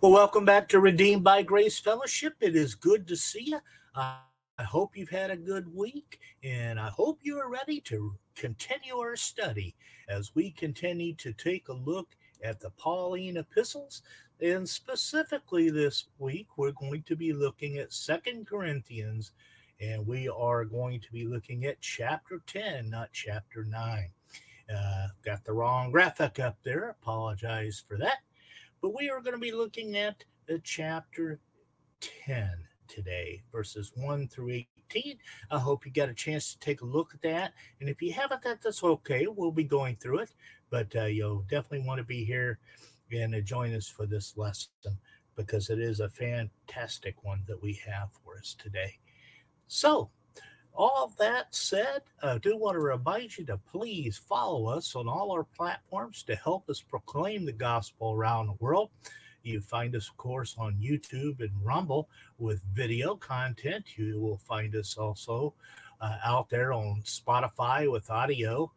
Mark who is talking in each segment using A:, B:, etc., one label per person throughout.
A: Well, welcome back to Redeemed by Grace Fellowship. It is good to see you. I hope you've had a good week, and I hope you are ready to continue our study as we continue to take a look at the Pauline Epistles. And specifically this week, we're going to be looking at 2 Corinthians, and we are going to be looking at chapter 10, not chapter 9. Got the wrong graphic up there. Apologize for that. But we are going to be looking at chapter 10 today, verses 1 through 18. I hope you got a chance to take a look at that. And if you haven't, that's okay. We'll be going through it. But you'll definitely want to be here and join us for this lesson, because it is a fantastic one that we have for us today. So, all of that said, I do want to remind you to please follow us on all our platforms to help us proclaim the gospel around the world. You find us, of course, on YouTube and Rumble with video content. You will find us also out there on Spotify with audio,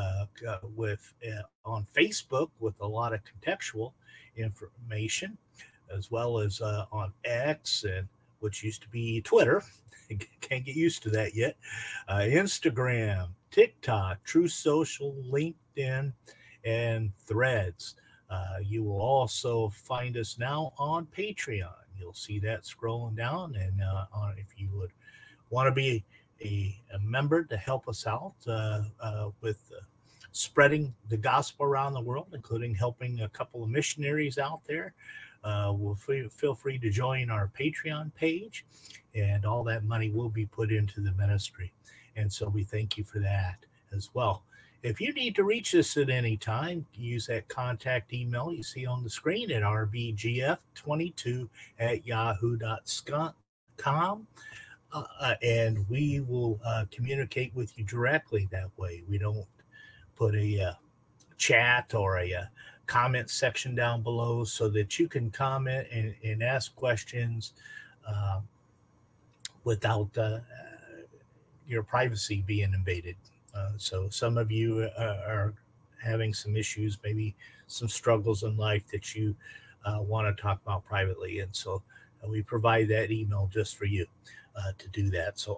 A: on Facebook with a lot of contextual information, as well as on X, and which used to be Twitter. Can't get used to that yet. Instagram, TikTok, True Social, LinkedIn, and Threads. You will also find us now on Patreon. You'll see that scrolling down. And if you would want to be a member to help us out with spreading the gospel around the world, including helping a couple of missionaries out there, feel free to join our Patreon page, and all that money will be put into the ministry. And so we thank you for that as well. If you need to reach us at any time, use that contact email you see on the screen at rbgf22@yahoo.com, and we will communicate with you directly that way. We don't put a chat or a comment section down below so that you can comment and ask questions without your privacy being invaded. So some of you are having some issues, maybe some struggles in life that you want to talk about privately. And so we provide that email just for you to do that. So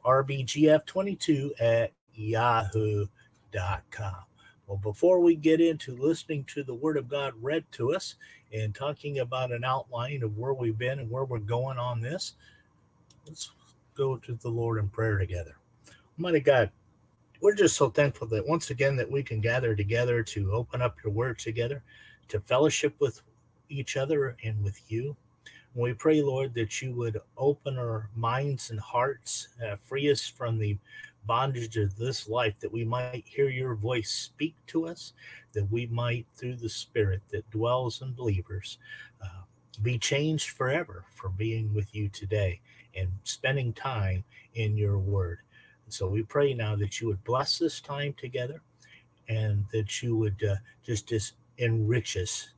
A: rbgf22@yahoo.com. Well, before we get into listening to the Word of God read to us and talking about an outline of where we've been and where we're going on this, let's go to the Lord in prayer together. Almighty God, we're just so thankful that once again that we can gather together to open up your Word together, to fellowship with each other and with you. And we pray, Lord, that you would open our minds and hearts, free us from the bondage of this life, that we might hear your voice speak to us, that we might, through the Spirit that dwells in believers, be changed forever for being with you today and spending time in your word. And so we pray now that you would bless this time together, and that you would just enrich us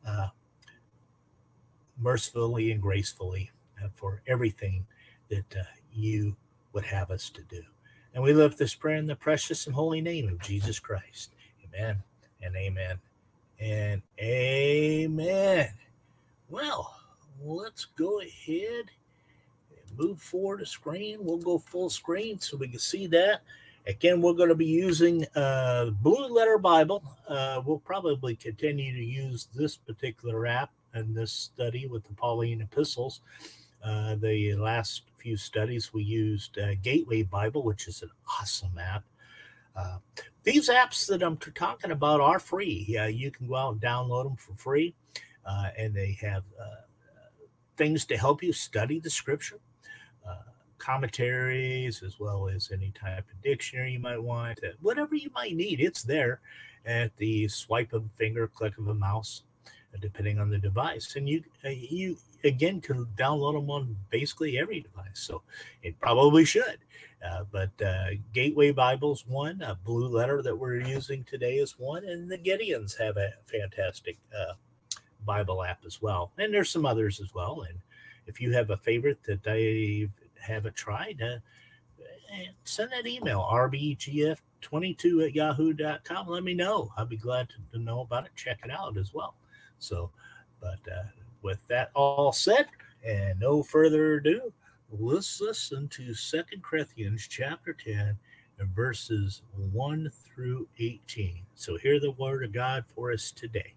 A: mercifully and gracefully for everything that you would have us to do. And we lift this prayer in the precious and holy name of Jesus Christ. Amen and amen and amen. Well, let's go ahead and move forward a screen. We'll go full screen so we can see that. Again, we're going to be using Blue Letter Bible. We'll probably continue to use this particular app in this study with the Pauline Epistles. The last few studies we used Gateway Bible, which is an awesome app. These apps that I'm talking about are free. You can go out and download them for free, and they have things to help you study the scripture, commentaries, as well as any type of dictionary you might want. Whatever you might need, it's there at the swipe of a finger, click of a mouse, depending on the device. And you again can download them on basically every device, so it probably should. But Gateway Bible's one, Blue Letter that we're using today is one, and the Gideons have a fantastic Bible app as well. And there's some others as well. And if you have a favorite that I haven't tried, send that email, rbgf22@yahoo.com. Let me know. I'll be glad to know about it. Check it out as well. So, but with that all said, and no further ado, let's listen to 2 Corinthians chapter 10 and verses 1 through 18. So hear the word of God for us today.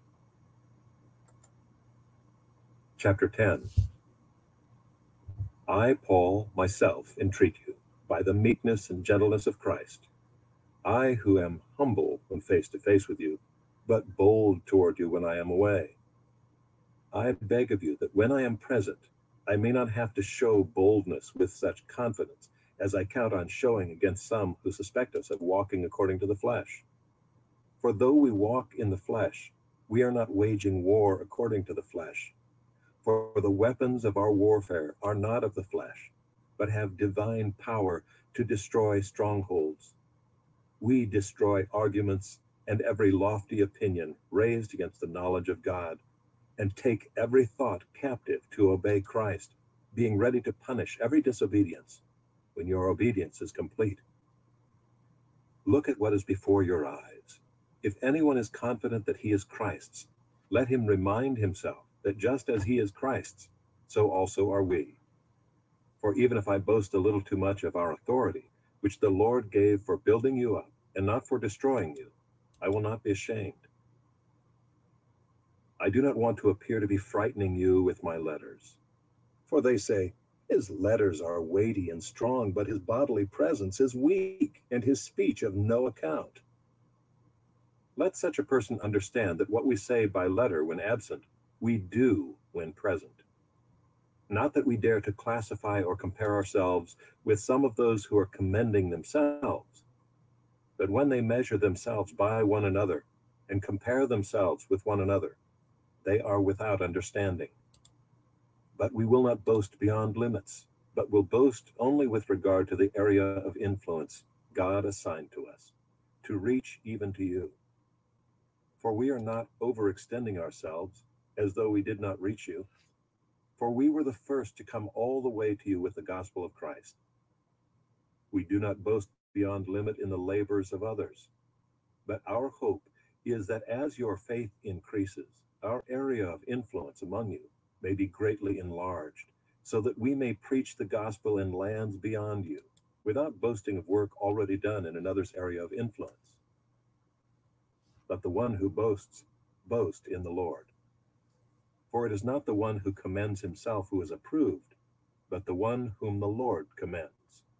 B: Chapter 10. I, Paul, myself, entreat you, by the meekness and gentleness of Christ, I who am humble when face to face with you, but bold toward you when I am away. I beg of you that when I am present, I may not have to show boldness with such confidence as I count on showing against some who suspect us of walking according to the flesh. For though we walk in the flesh, we are not waging war according to the flesh. For the weapons of our warfare are not of the flesh, but have divine power to destroy strongholds. We destroy arguments and every lofty opinion raised against the knowledge of God, and take every thought captive to obey Christ, being ready to punish every disobedience when your obedience is complete. Look at what is before your eyes. If anyone is confident that he is Christ's, let him remind himself that just as he is Christ's, so also are we. For even if I boast a little too much of our authority, which the Lord gave for building you up and not for destroying you, I will not be ashamed. I do not want to appear to be frightening you with my letters. For they say, his letters are weighty and strong, but his bodily presence is weak, and his speech of no account. Let such a person understand that what we say by letter when absent, we do when present. Not that we dare to classify or compare ourselves with some of those who are commending themselves, but when they measure themselves by one another and compare themselves with one another, they are without understanding. But we will not boast beyond limits, but will boast only with regard to the area of influence God assigned to us, to reach even to you. For we are not overextending ourselves as though we did not reach you, for we were the first to come all the way to you with the gospel of Christ. We do not boast beyond limit in the labors of others, but our hope is that as your faith increases, our area of influence among you may be greatly enlarged, so that we may preach the gospel in lands beyond you, without boasting of work already done in another's area of influence. Let the one who boasts, boast in the Lord. For it is not the one who commends himself who is approved, but the one whom the Lord commends.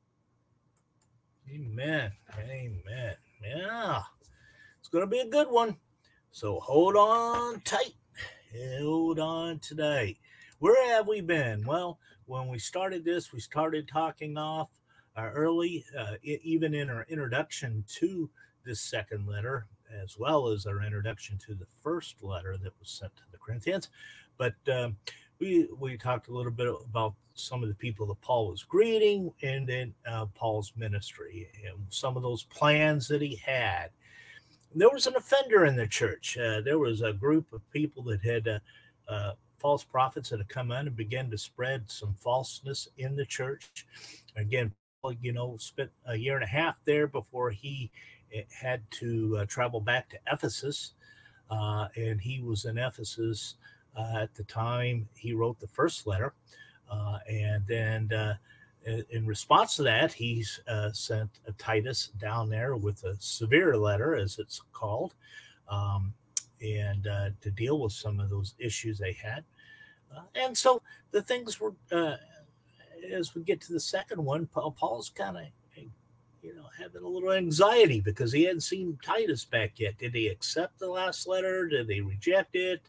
A: Amen. Amen. Yeah, it's going to be a good one. So hold on tight. Hold on today. Where have we been? Well, when we started this, we started talking off early, even in our introduction to this second letter, as well as our introduction to the first letter that was sent to the Corinthians. But we talked a little bit about some of the people that Paul was greeting, and then Paul's ministry and some of those plans that he had. There was an offender in the church. There was a group of people that had false prophets that had come in and began to spread some falseness in the church. Again, Paul, spent a year and a half there before he had to travel back to Ephesus. And he was in Ephesus at the time he wrote the first letter. And then in response to that, he's sent Titus down there with a severe letter, as it's called, and to deal with some of those issues they had. And so the things were, as we get to the second one, Paul's kind of, having a little anxiety because he hadn't seen Titus back yet. Did he accept the last letter? Did they reject it?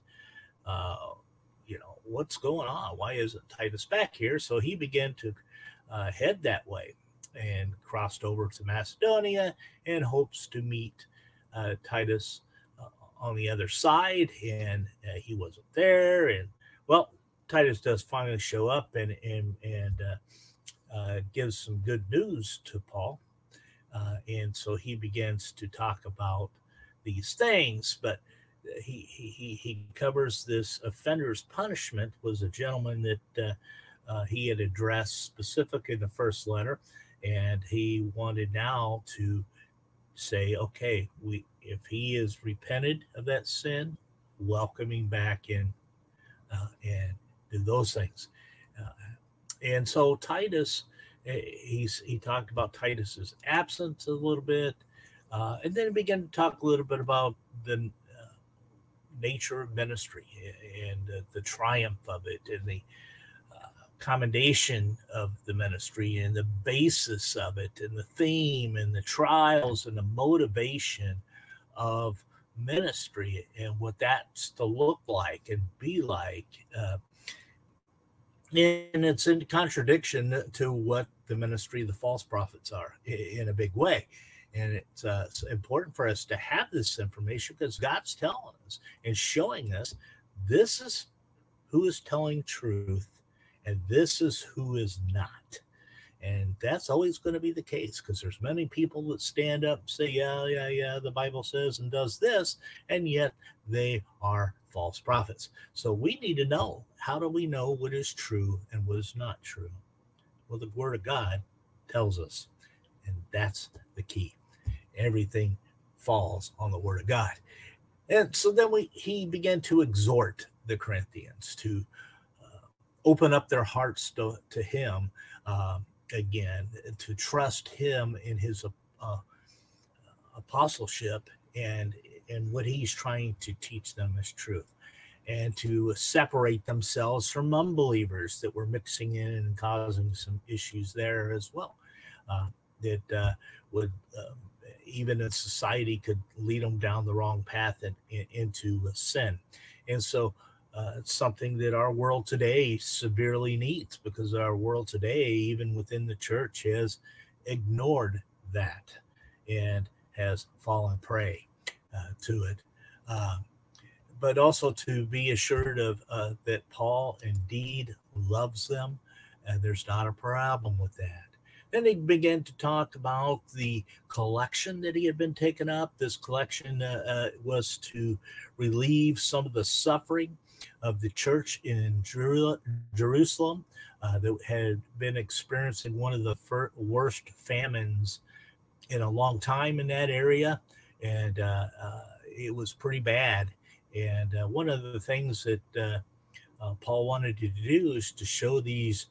A: What's going on? Why isn't Titus back here? So he began to head that way and crossed over to Macedonia and hopes to meet Titus on the other side. And he wasn't there. And well, Titus does finally show up and gives some good news to Paul. And so he begins to talk about these things, but he covers this offender's punishment. Was a gentleman that he had addressed specific in the first letter, and he wanted now to say, okay, if he is repented of that sin, welcoming back in and do those things. And so Titus, he talked about Titus's absence a little bit, and then he began to talk a little bit about the nature of ministry and the triumph of it and the commendation of the ministry and the basis of it and the theme and the trials and the motivation of ministry and what that's to look like and be like. And it's in contradiction to what the ministry of the false prophets are in a big way. And it's important for us to have this information because God's telling us and showing us this is who is telling truth and this is who is not. And that's always going to be the case because there's many people that stand up and say, yeah, the Bible says and does this, and yet they are false prophets. So we need to know, how do we know what is true and what is not true? Well, the Word of God tells us, and that's the key. Everything falls on the Word of God. And so then he began to exhort the Corinthians to open up their hearts to him again, to trust him in his apostleship and what he's trying to teach them is truth, and to separate themselves from unbelievers that were mixing in and causing some issues there as well, that would even in society could lead them down the wrong path and into sin. And so it's something that our world today severely needs, because our world today, even within the church, has ignored that and has fallen prey to it. But also to be assured of that Paul indeed loves them, and there's not a problem with that. Then he began to talk about the collection that he had been taken up. This collection was to relieve some of the suffering of the church in Jerusalem that had been experiencing one of the worst famines in a long time in that area. And it was pretty bad. And one of the things that Paul wanted to do is to show these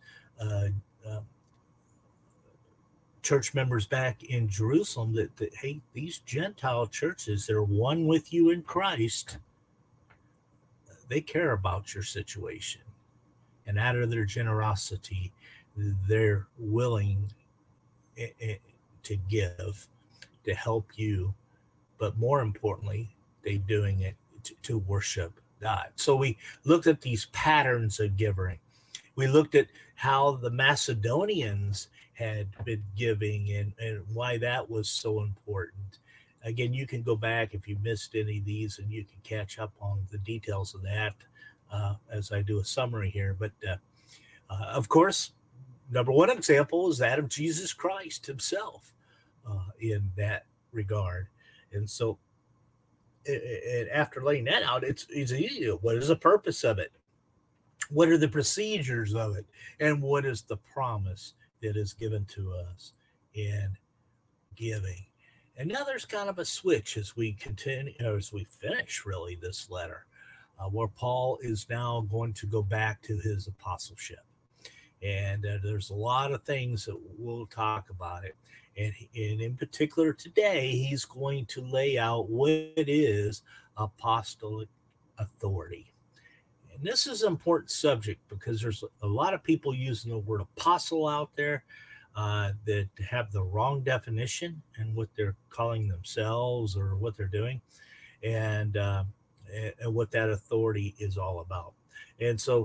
A: church members back in Jerusalem that, hey, these Gentile churches that are one with you in Christ, they care about your situation. And out of their generosity, they're willing to give, to help you. But more importantly, they're doing it to worship God. So we looked at these patterns of giving. We looked at how the Macedonians had been giving and why that was so important. Again, you can go back if you missed any of these and you can catch up on the details of that as I do a summary here. But of course, number one example is that of Jesus Christ himself in that regard. And so after laying that out, it's easy. What is the purpose of it? What are the procedures of it? And what is the promise that is given to us in giving? And now there's kind of a switch as we continue, as we finish really this letter, where Paul is now going to go back to his apostleship. And there's a lot of things that we'll talk about it. And in particular today, he's going to lay out what is apostolic authority. And this is an important subject because there's a lot of people using the word apostle out there that have the wrong definition and what they're calling themselves or what they're doing, and what that authority is all about. And so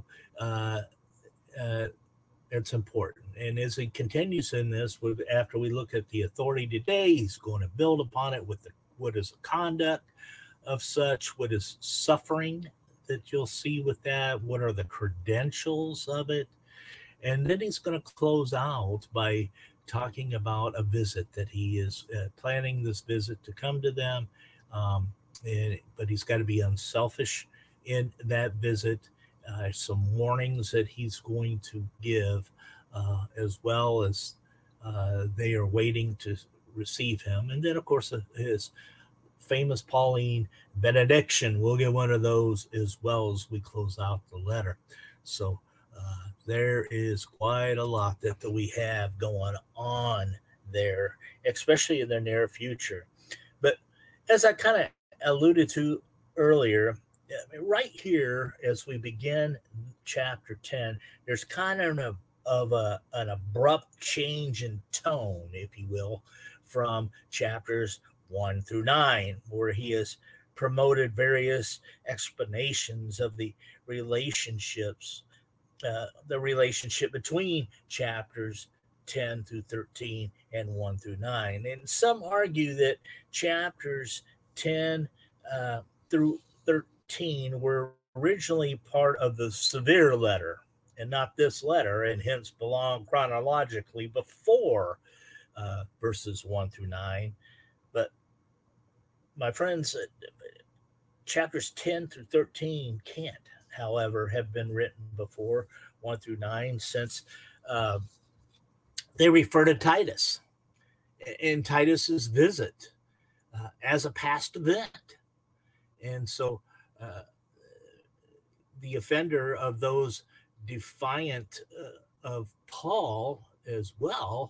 A: it's important. And as he continues in this, after we look at the authority today, he's going to build upon it with what is the conduct of such, what is suffering that you'll see with that, what are the credentials of it. And then he's going to close out by talking about a visit that he is planning this visit to come to them. But he's got to be unselfish in that visit. Some warnings that he's going to give, as well as they are waiting to receive him. And then, of course, his famous Pauline benediction. We'll get one of those as well as we close out the letter. So there is quite a lot that we have going on there, especially in the near future. But as I kind of alluded to earlier, right here as we begin chapter 10, there's kind of an abrupt change in tone, if you will, from chapters 1 through 9, where he has promoted various explanations of the relationships, the relationship between chapters 10 through 13 and 1 through 9. And some argue that chapters 10 through 13 were originally part of the severe letter and not this letter, and hence belong chronologically before verses 1 through 9. But my friends, chapters 10 through 13 can't, however, have been written before 1 through 9, since they refer to Titus and Titus's visit as a past event. And so the offender of those defiant of Paul as well,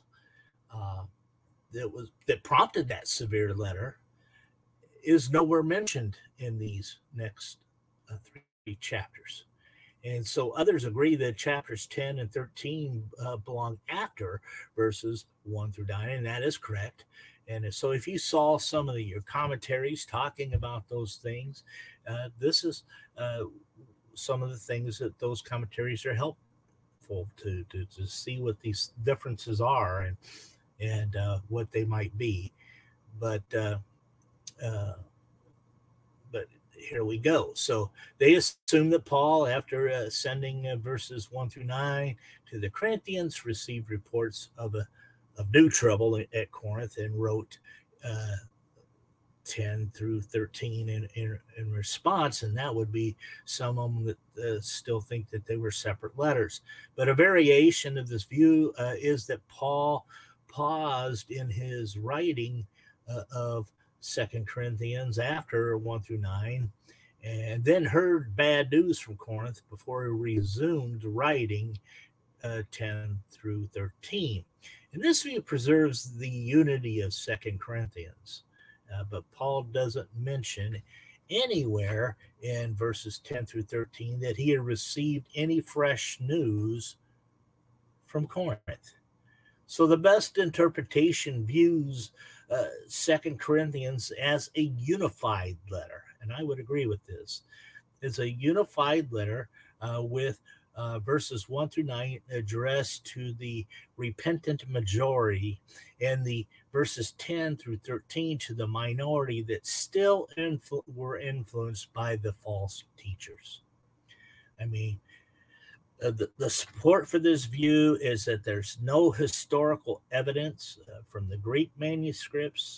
A: that prompted that severe letter, is nowhere mentioned in these next 3 chapters. And so others agree that chapters 10 and 13 belong after verses 1 through 9, and that is correct. And so if you saw some of your commentaries talking about those things, this is some of the things that those commentaries are helpful to see what these differences are and what they might be. But here we go. So they assume that Paul, after sending verses 1 through 9 to the Corinthians, received reports of new trouble at Corinth and wrote 10 through 13 in response, and that would be some of them that still think that they were separate letters. But a variation of this view is that Paul paused in his writing of 2 Corinthians after 1 through 9, and then heard bad news from Corinth before he resumed writing 10 through 13. And this view preserves the unity of 2 Corinthians. But Paul doesn't mention anywhere in verses 10 through 13 that he had received any fresh news from Corinth. So the best interpretation views 2 Corinthians as a unified letter, and I would agree with this. It's a unified letter with verses 1 through 9 addressed to the repentant majority, and the verses 10 through 13 to the minority that still were influenced by the false teachers. I mean, the support for this view is that there's no historical evidence from the Greek manuscripts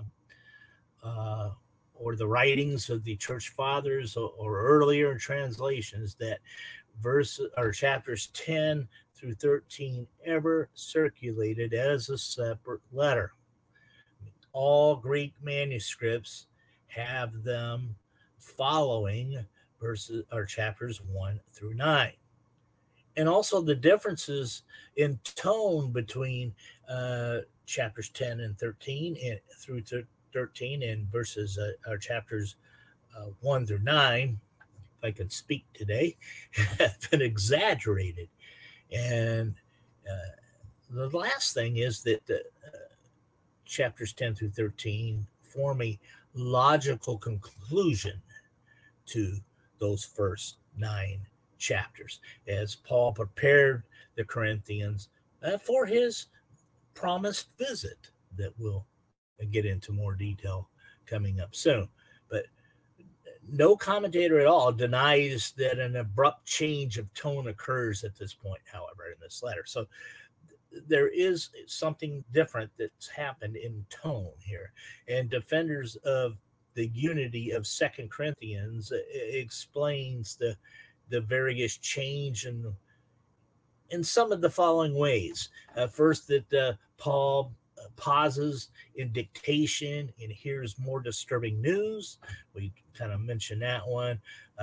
A: or the writings of the church fathers or earlier translations that chapters 10 through 13 ever circulated as a separate letter. All Greek manuscripts have them following verses or chapters 1 through 9. And also the differences in tone between chapters 10 and 13 and through 13 and verses chapters 1 through 9, if I can speak today, have been exaggerated. And the last thing is that chapters 10 through 13 form a logical conclusion to those first 9 chapters, as Paul prepared the Corinthians for his promised visit that we'll get into more detail coming up soon. But no commentator at all denies that an abrupt change of tone occurs at this point, however, in this letter. So there is something different that's happened in tone here. And defenders of the unity of 2 Corinthians explains the various change in some of the following ways. First, that Paul pauses in dictation and hears more disturbing news. We kind of mentioned that one,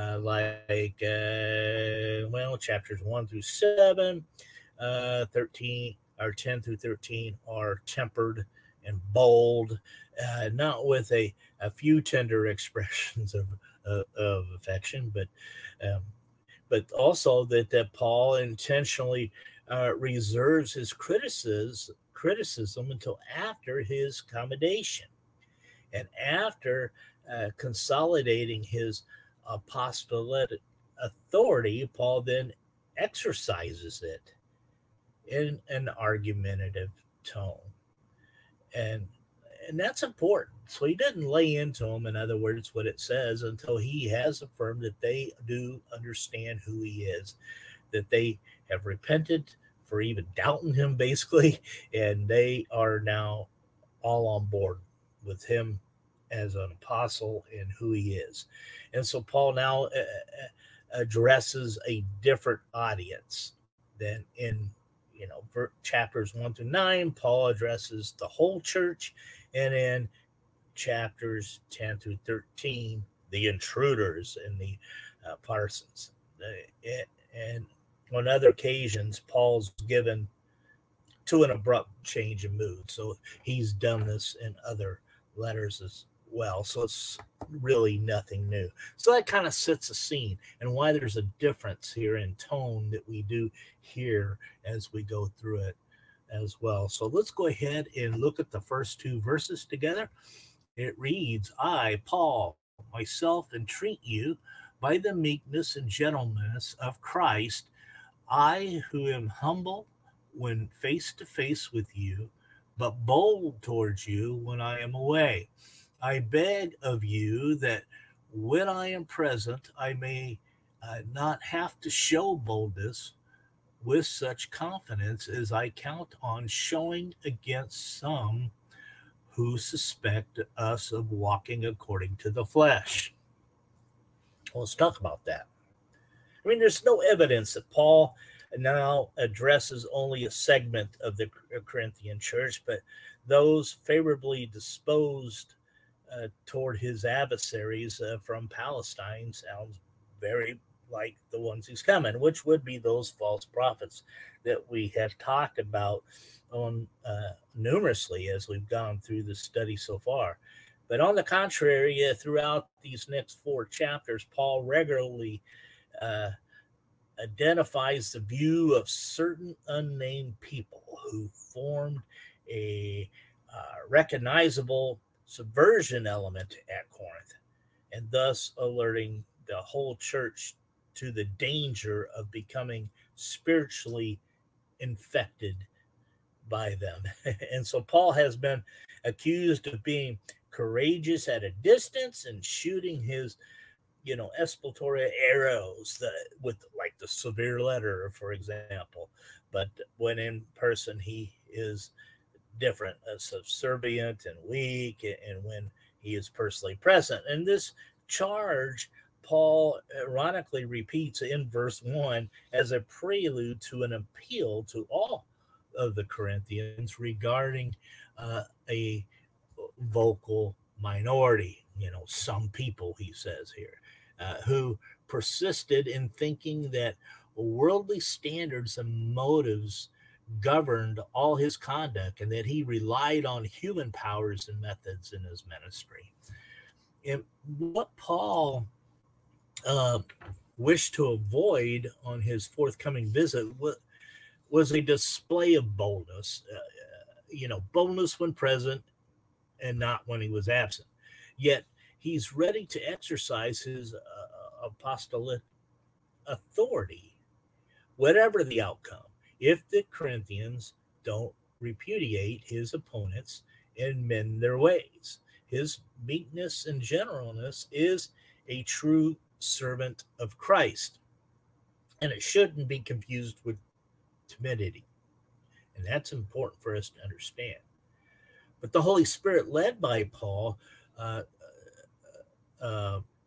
A: chapters 1 through 7, 13 or 10 through 13 are tempered and bold, not with a few tender expressions of affection, but also that Paul intentionally reserves his criticism until after his commendation. And after consolidating his apostolic authority, Paul then exercises it in an argumentative tone. And that's important. So he doesn't lay into them, in other words, what it says until he has affirmed that they do understand who he is, that they have repented for even doubting him, basically, and they are now all on board with him as an apostle and who he is. And so Paul now addresses a different audience than in chapters 1 through 9. Paul addresses the whole church, and in chapters 10 through 13, the intruders and the parsons. And on other occasions, Paul's given to an abrupt change of mood. So he's done this in other letters as well. So it's really nothing new. So that kind of sets a scene and why there's a difference here in tone that we do hear as we go through it as well. So let's go ahead and look at the first two verses together. It reads, I, Paul, myself entreat you by the meekness and gentleness of Christ, I who am humble when face to face with you, but bold towards you when I am away. I beg of you that when I am present, I may not have to show boldness with such confidence as I count on showing against some who suspect us of walking according to the flesh. Well, let's talk about that. I mean, there's no evidence that Paul now addresses only a segment of the Corinthian church, but those favorably disposed toward his adversaries from Palestine sounds very like the ones he's coming, which would be those false prophets that we have talked about on numerously as we've gone through the study so far. But on the contrary, throughout these next 4 chapters, Paul regularly identifies the view of certain unnamed people who formed a recognizable subversion element at Corinth, and thus alerting the whole church to the danger of becoming spiritually infected by them. And so Paul has been accused of being courageous at a distance and shooting his explanatory arrows with like the severe letter, for example. But when in person, he is different, subservient and weak, and when he is personally present. And this charge, Paul ironically repeats in verse 1 as a prelude to an appeal to all of the Corinthians regarding a vocal minority, some people, he says here, who persisted in thinking that worldly standards and motives governed all his conduct and that he relied on human powers and methods in his ministry. And what Paul wished to avoid on his forthcoming visit was a display of boldness, boldness when present and not when he was absent. Yet he's ready to exercise his apostolic authority, whatever the outcome, if the Corinthians don't repudiate his opponents and mend their ways. His meekness and gentleness is a true servant of Christ, and it shouldn't be confused with timidity. And that's important for us to understand. But the Holy Spirit, led by Paul,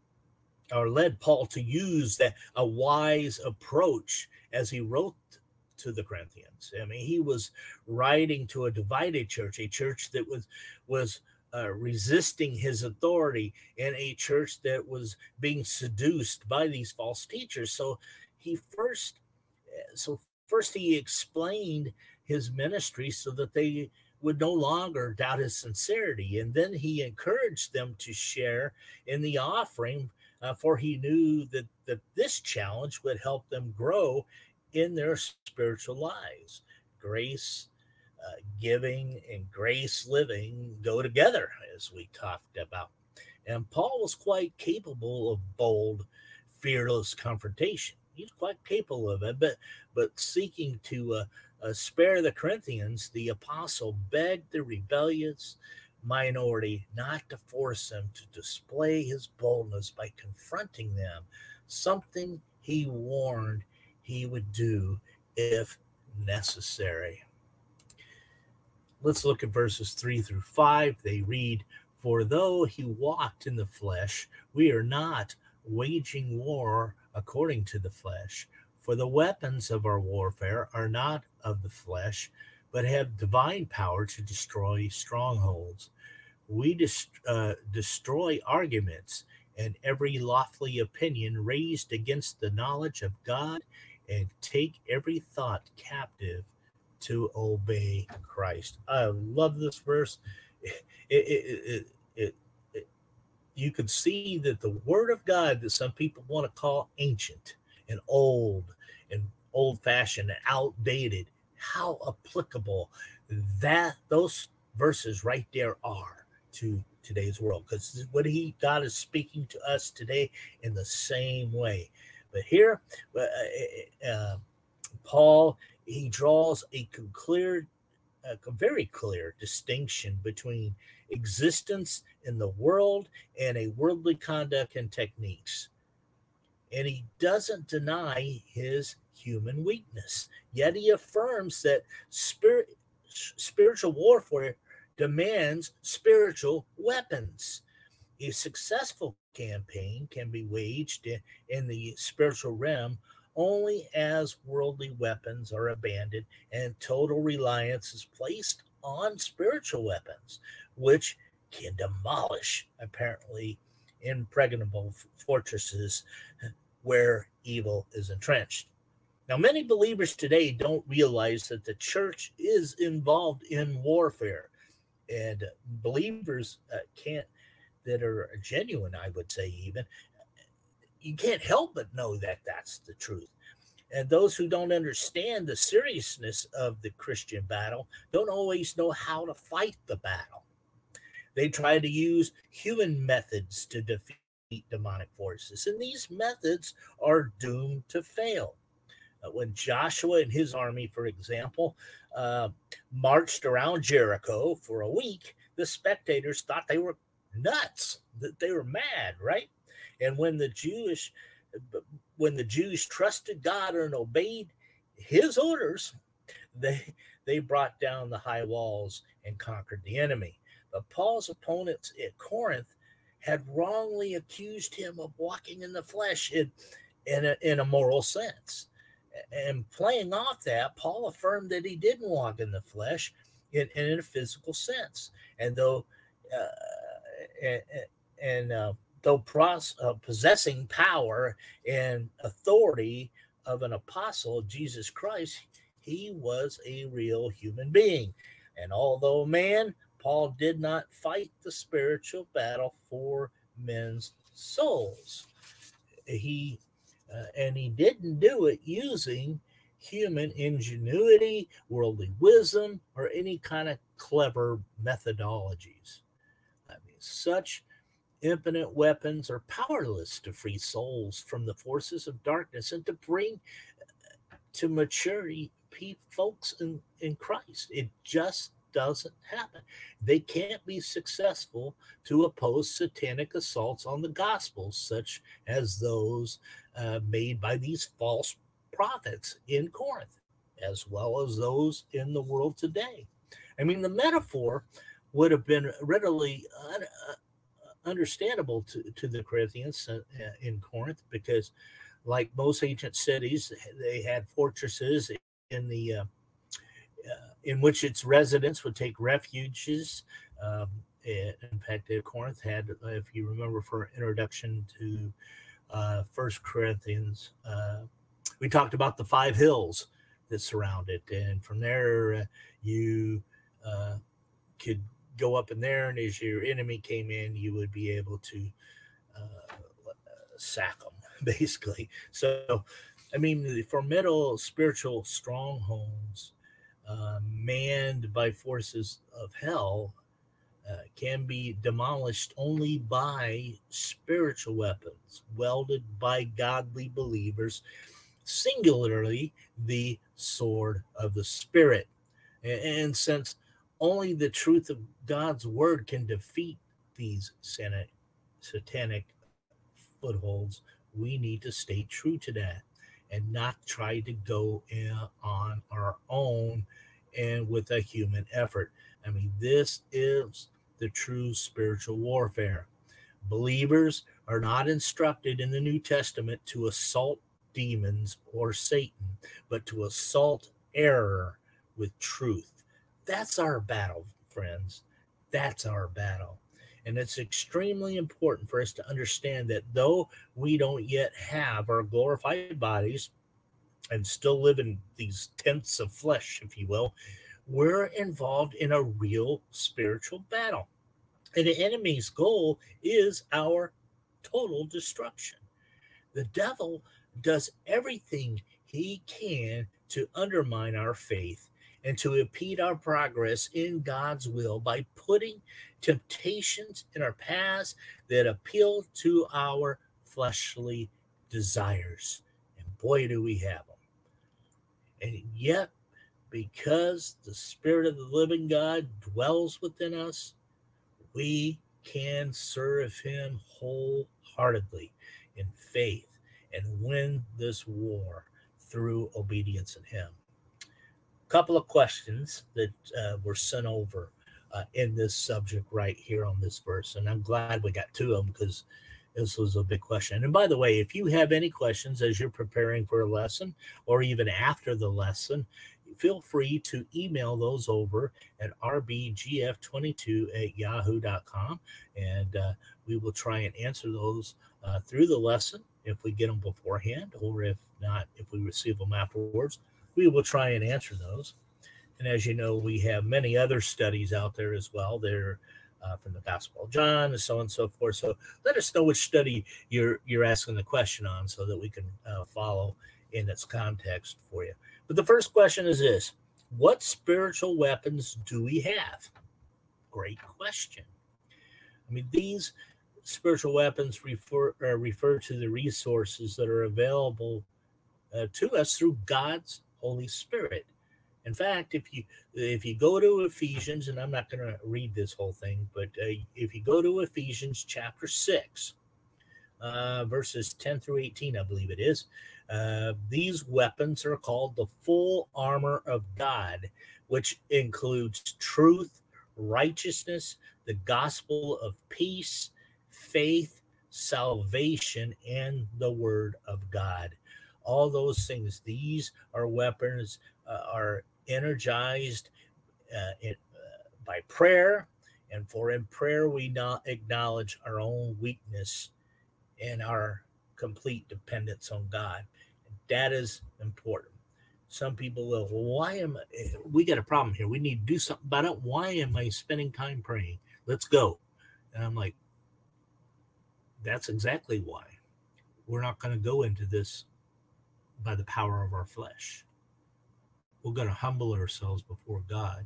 A: led Paul to use a wise approach as he wrote to the Corinthians. I mean, he was writing to a divided church, a church that was resisting his authority, and a church that was being seduced by these false teachers. He first, first he explained his ministry so that they would no longer doubt his sincerity, and then he encouraged them to share in the offering, for he knew that this challenge would help them grow in their spiritual lives. Grace giving and grace living go together, as we talked about. And Paul was quite capable of bold, fearless confrontation. He's quite capable of it, but seeking to spare the Corinthians, the apostle begged the rebellious minority not to force him to display his boldness by confronting them, something he warned he would do if necessary. Let's look at verses 3 through 5. They read, "For though he walked in the flesh, we are not waging war according to the flesh. For the weapons of our warfare are not of the flesh, but have divine power to destroy strongholds. We destroy arguments and every lofty opinion raised against the knowledge of God, and take every thought captive to obey Christ." I love this verse. You could see that the Word of God, that some people want to call ancient and old fashioned and outdated, how applicable that those verses right there are to today's world, because what God is speaking to us today in the same way. But here, Paul, he draws a very clear distinction between existence in the world and a worldly conduct and techniques. And he doesn't deny his human weakness, yet he affirms that spiritual warfare demands spiritual weapons. A successful campaign can be waged in the spiritual realm only as worldly weapons are abandoned and total reliance is placed on spiritual weapons, which can demolish apparently impregnable fortresses where evil is entrenched. Now, many believers today don't realize that the church is involved in warfare, and believers that are genuine, I would say, even, you can't help but know that that's the truth. And those who don't understand the seriousness of the Christian battle don't always know how to fight the battle. They try to use human methods to defeat demonic forces, and these methods are doomed to fail. When Joshua and his army, for example, marched around Jericho for a week, the spectators thought they were nuts, that they were mad, right? And when the Jews trusted God and obeyed his orders, they brought down the high walls and conquered the enemy. But Paul's opponents at Corinth had wrongly accused him of walking in the flesh in a moral sense. And playing off that, Paul affirmed that he didn't walk in the flesh in a physical sense. And though possessing power and authority of an apostle of Jesus Christ, he was a real human being. And although man, Paul did not fight the spiritual battle for men's souls. He didn't do it using human ingenuity, worldly wisdom, or any kind of clever methodologies. I mean, such infinite weapons are powerless to free souls from the forces of darkness and to bring to maturity folks in Christ. It just doesn't happen. They can't be successful to oppose satanic assaults on the gospel, such as those made by these false prophets in Corinth, as well as those in the world today. I mean, the metaphor would have been readily understandable to the Corinthians in Corinth, because like most ancient cities, they had fortresses in which its residents would take refuges. In fact, Corinth had, if you remember, for introduction to First Corinthians, we talked about the 5 hills that surround it, and from there you could go up in there, and as your enemy came in, you would be able to uh, sack them, basically. So, I mean, the formidable spiritual strongholds manned by forces of hell can be demolished only by spiritual weapons wielded by godly believers, singularly the sword of the Spirit. And since only the truth of God's word can defeat these satanic footholds, we need to stay true to that and not try to go in on our own and with a human effort. I mean, this is the true spiritual warfare. Believers are not instructed in the New Testament to assault demons or Satan, but to assault error with truth. That's our battle, friends. That's our battle. And it's extremely important for us to understand that though we don't yet have our glorified bodies and still live in these tents of flesh, if you will, we're involved in a real spiritual battle. And the enemy's goal is our total destruction. The devil does everything he can to undermine our faith and to impede our progress in God's will by putting temptations in our paths that appeal to our fleshly desires. And boy, do we have them. And yet, because the Spirit of the living God dwells within us, we can serve Him wholeheartedly in faith and win this war through obedience in Him. A couple of questions that were sent over in this subject right here on this verse, and I'm glad we got 2 of them because this was a big question. And by the way, if you have any questions as you're preparing for a lesson or even after the lesson, feel free to email those over at rbgf22@yahoo.com, and we will try and answer those through the lesson if we get them beforehand, or if not, if we receive them afterwards, we will try and answer those. And as you know, we have many other studies out there as well. They're from the Gospel of John and so on and so forth. So let us know which study you're asking the question on so that we can follow in its context for you. But the first question is this: what spiritual weapons do we have? Great question. I mean, these spiritual weapons refer to the resources that are available to us through God's Holy Spirit. In fact, if you go to Ephesians, and I'm not going to read this whole thing, but if you go to Ephesians chapter 6, verses 10 through 18, I believe it is, these weapons are called the full armor of God, which includes truth, righteousness, the gospel of peace, faith, salvation, and the word of God. All those things, these are weapons, are energized by prayer, and for in prayer we not acknowledge our own weakness and our complete dependence on God. That is important. Some people will, well, we got a problem here. We need to do something about it. Why am I spending time praying? Let's go. And I'm like, that's exactly why. We're not going to go into this by the power of our flesh. We're going to humble ourselves before God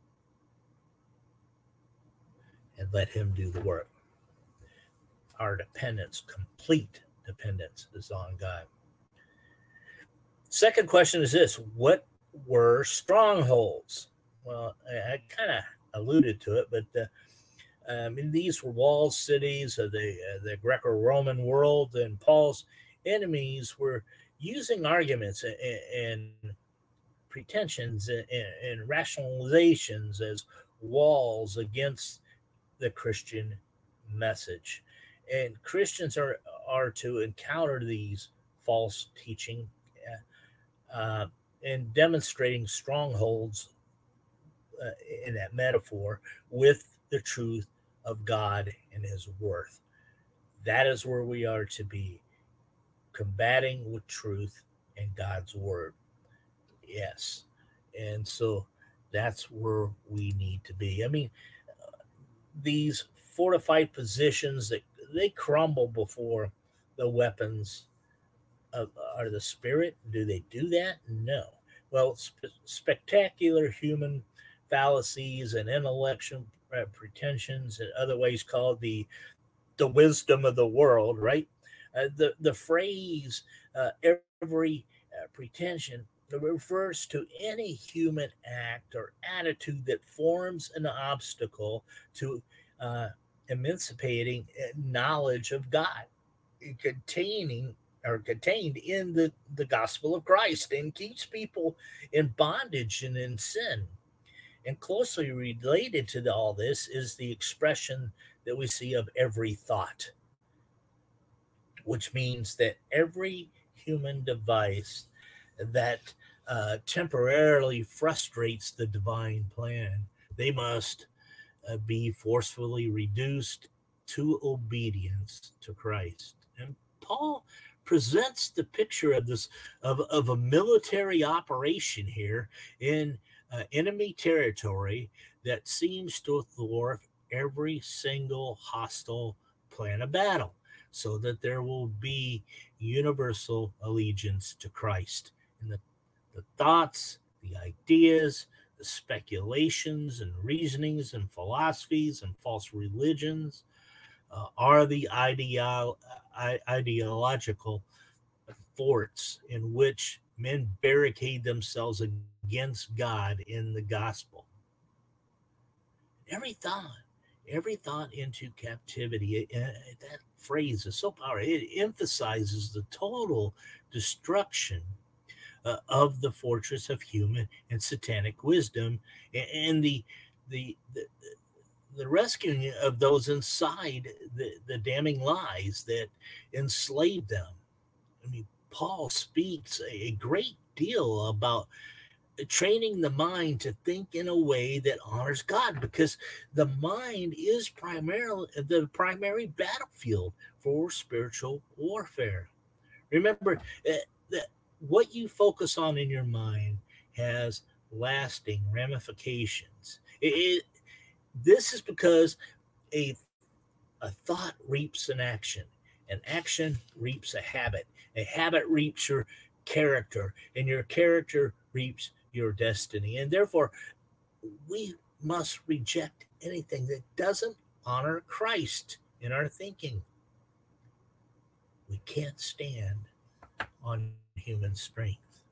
A: and let Him do the work. Our dependence, complete dependence, is on God. Second question is this: what were strongholds? Well, I kind of alluded to it, but these were walled cities of the Greco-Roman world, and Paul's enemies were using arguments and pretensions and rationalizations as walls against the Christian message. And Christians are to encounter these false teaching and demonstrating strongholds uh, in that metaphor with the truth of God and his worth. That is where we are to be, combating with truth and God's word. Yes. And so that's where we need to be. I mean, these fortified positions that they crumble before the weapons of are the spirit. Do they do that? No. Well, spectacular human fallacies and intellectual pretensions, and other ways called the wisdom of the world, right? The phrase every pretension refers to any human act or attitude that forms an obstacle to uh, emancipating knowledge of God, containing or contained in the gospel of Christ, and keeps people in bondage and in sin. And closely related to all this is the expression that we see of every thought, which means that every human device that temporarily frustrates the divine plan, they must be forcefully reduced to obedience to Christ. And Paul presents the picture of this of a military operation here in enemy territory that seems to thwart every single hostile plan of battle, so that there will be universal allegiance to Christ. And the thoughts, the ideas, the speculations and reasonings and philosophies and false religions are the ideological forts in which men barricade themselves against God in the gospel. Every thought, every thought into captivity. That phrase is so powerful. It emphasizes the total destruction of the fortress of human and satanic wisdom, and the the, the rescuing of those inside the damning lies that enslave them. I mean, Paul speaks a great deal about training the mind to think in a way that honors God, because the mind is primarily the primary battlefield for spiritual warfare. Remember that what you focus on in your mind has lasting ramifications. This is because a, a thought reaps an action reaps a habit reaps your character, and your character reaps your destiny. And therefore, we must reject anything that doesn't honor Christ in our thinking. We can't stand on human strength.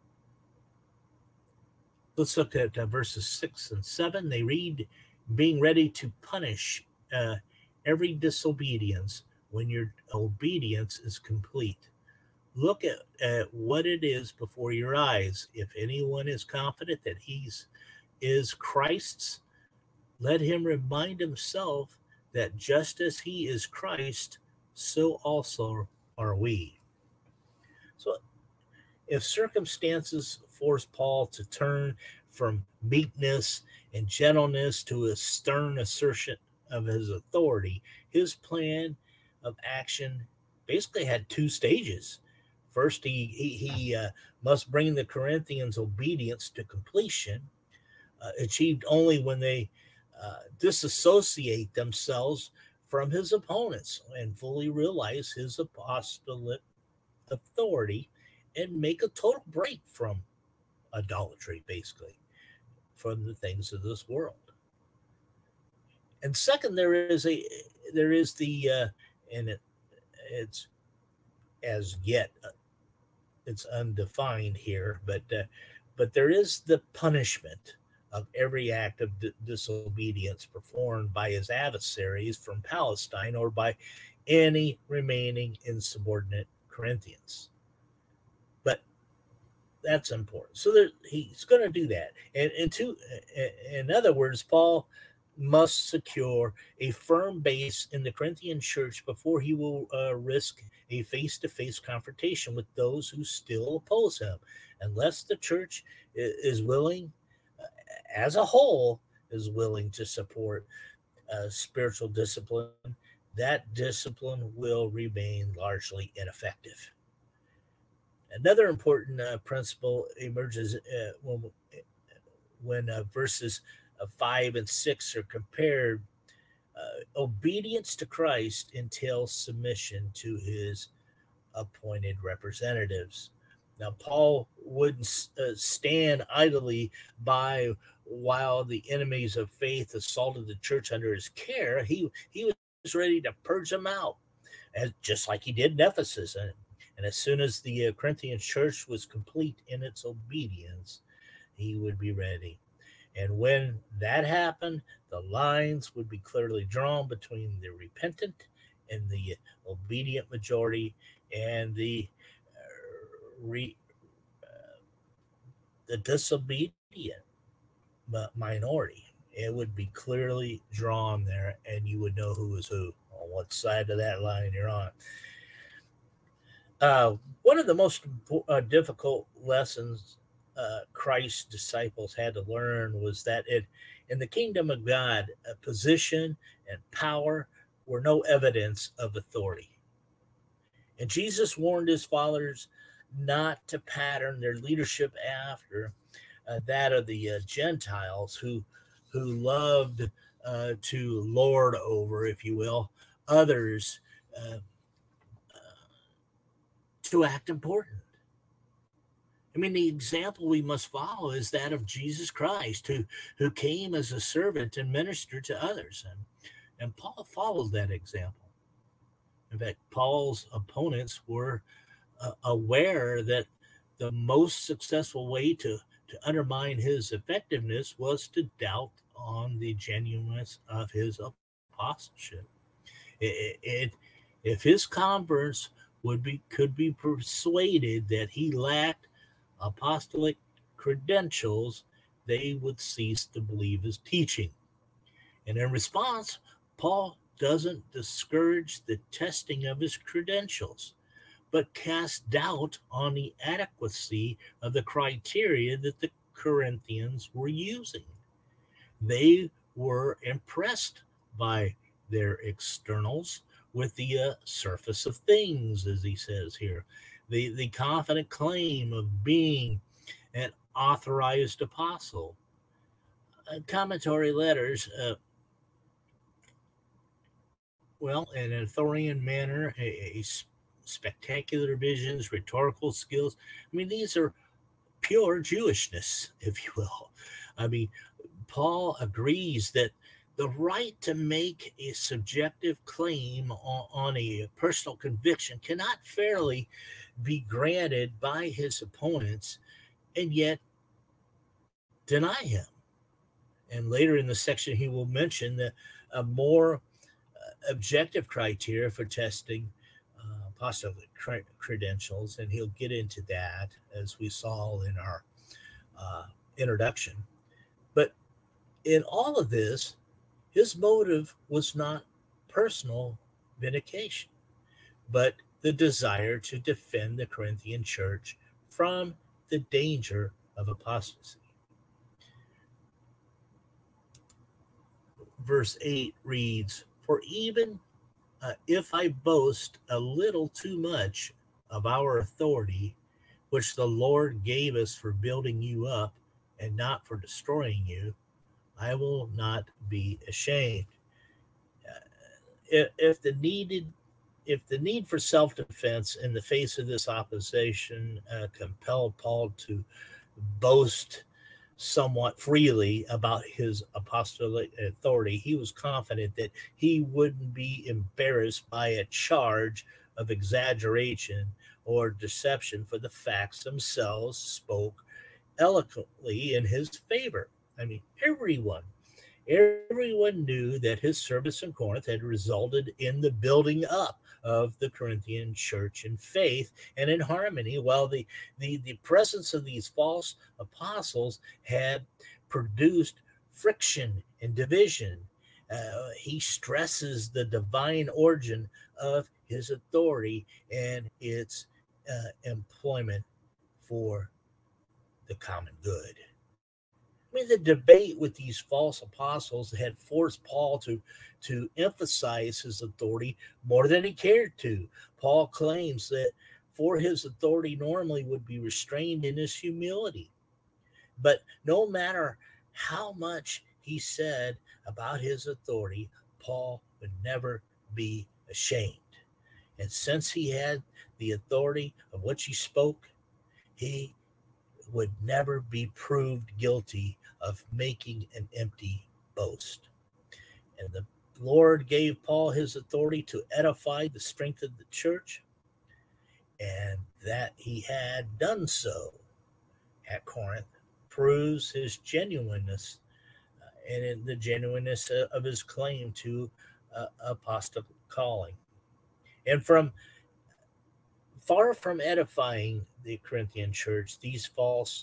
A: Let's look at verses 6 and 7. They read, being ready to punish every disobedience when your obedience is complete. Look at what it is before your eyes. If anyone is confident that is Christ's, let him remind himself that just as he is Christ, so also are we. So if circumstances force Paul to turn from meekness and gentleness to a stern assertion of his authority, his plan of action basically had two stages. First, he must bring the Corinthians' obedience to completion, achieved only when they disassociate themselves from his opponents and fully realize his apostolic authority and make a total break from idolatry, basically, from the things of this world. And second, there is the and it's as yet it's undefined here, but there is the punishment of every act of disobedience performed by his adversaries from Palestine or by any remaining insubordinate Corinthians. But that's important. So he's going to do that. In other words, Paul must secure a firm base in the Corinthian church before he will risk a face to face confrontation with those who still oppose him. unless the church is willing, as a whole, is willing to support spiritual discipline, that discipline will remain largely ineffective. Another important principle emerges when verses 5 and 6 are compared. Obedience to Christ entails submission to his appointed representatives. Now, Paul wouldn't stand idly by while the enemies of faith assaulted the church under his care. He was ready to purge them out, just like he did in Ephesus. And as soon as the Corinthian church was complete in its obedience, he would be ready. And when that happened, the lines would be clearly drawn between the repentant and the obedient majority and re, the disobedient minority. It would be clearly drawn there, and you would know who is who on what side of that line you're on. One of the most difficult lessons Christ's disciples had to learn was that in the kingdom of God, position and power were no evidence of authority. And Jesus warned his followers not to pattern their leadership after that of the Gentiles who loved to lord over, if you will, others to act important. I mean, the example we must follow is that of Jesus Christ, who came as a servant and ministered to others. And Paul followed that example. In fact, Paul's opponents were aware that the most successful way to undermine his effectiveness was to doubt on the genuineness of his apostleship. If his converts could be persuaded that he lacked apostolic credentials, they would cease to believe his teaching. And in response, Paul doesn't discourage the testing of his credentials, but casts doubt on the adequacy of the criteria that the Corinthians were using. They were impressed by their externals with the surface of things, as he says here. The confident claim of being an authorized apostle. Commentary letters, in an authorian manner, spectacular visions, rhetorical skills. I mean, these are pure Jewishness, if you will. I mean, Paul agrees that the right to make a subjective claim on a personal conviction cannot fairly be granted by his opponents and yet deny him. And later in the section, he will mention that a more objective criteria for testing apostolic credentials, and he'll get into that as we saw in our introduction. But in all of this, his motive was not personal vindication, but the desire to defend the Corinthian church from the danger of apostasy. Verse 8 reads, "For even if I boast a little too much of our authority, which the Lord gave us for building you up and not for destroying you, I will not be ashamed." If the need for self-defense in the face of this opposition compelled Paul to boast somewhat freely about his apostolic authority, he was confident that he wouldn't be embarrassed by a charge of exaggeration or deception, for the facts themselves spoke eloquently in his favor. I mean, everyone knew that his service in Corinth had resulted in the building up of the Corinthian church in faith and in harmony, while the presence of these false apostles had produced friction and division. He stresses the divine origin of his authority and its employment for the common good. I mean, the debate with these false apostles had forced Paul to emphasize his authority more than he cared to. Paul claims that for his authority normally would be restrained in his humility. But no matter how much he said about his authority, Paul would never be ashamed. And since he had the authority of which he spoke, he would never be proved guilty of making an empty boast. And the Lord gave Paul his authority to edify the strength of the church, and that he had done so at Corinth proves his genuineness and in the genuineness of his claim to apostolic calling. And from far from edifying the Corinthian church, these false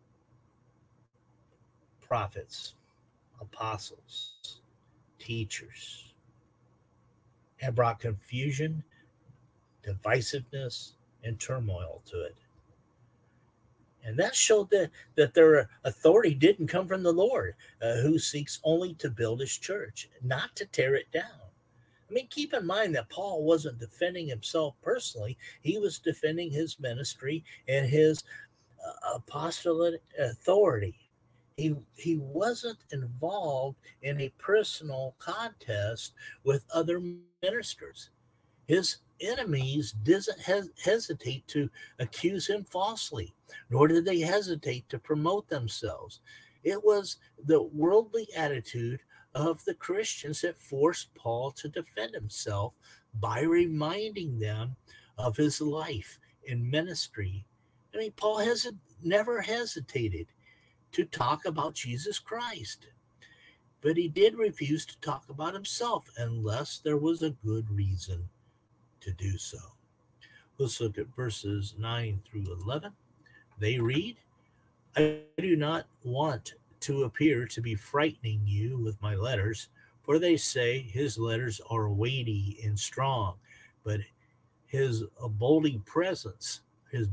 A: prophets, apostles, teachers have brought confusion, divisiveness, and turmoil to it. And that showed that their authority didn't come from the Lord, who seeks only to build his church, not to tear it down. I mean, keep in mind that Paul wasn't defending himself personally. He was defending his ministry and his apostolic authority. He wasn't involved in a personal contest with other ministers. His enemies didn't hesitate to accuse him falsely, nor did they hesitate to promote themselves. It was the worldly attitude of the Christians that forced Paul to defend himself by reminding them of his life in ministry. I mean, Paul never hesitated to talk about Jesus Christ, but he did refuse to talk about himself unless there was a good reason to do so. Let's look at verses 9 through 11. They read, I do not want to appear to be frightening you with my letters, for they say his letters are weighty and strong, but his bodily presence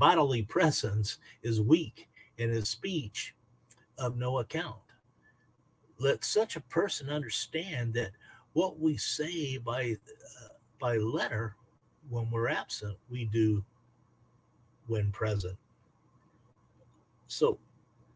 A: is weak, and his speech of no account. Let such a person understand that what we say by letter when we're absent, we do when present. So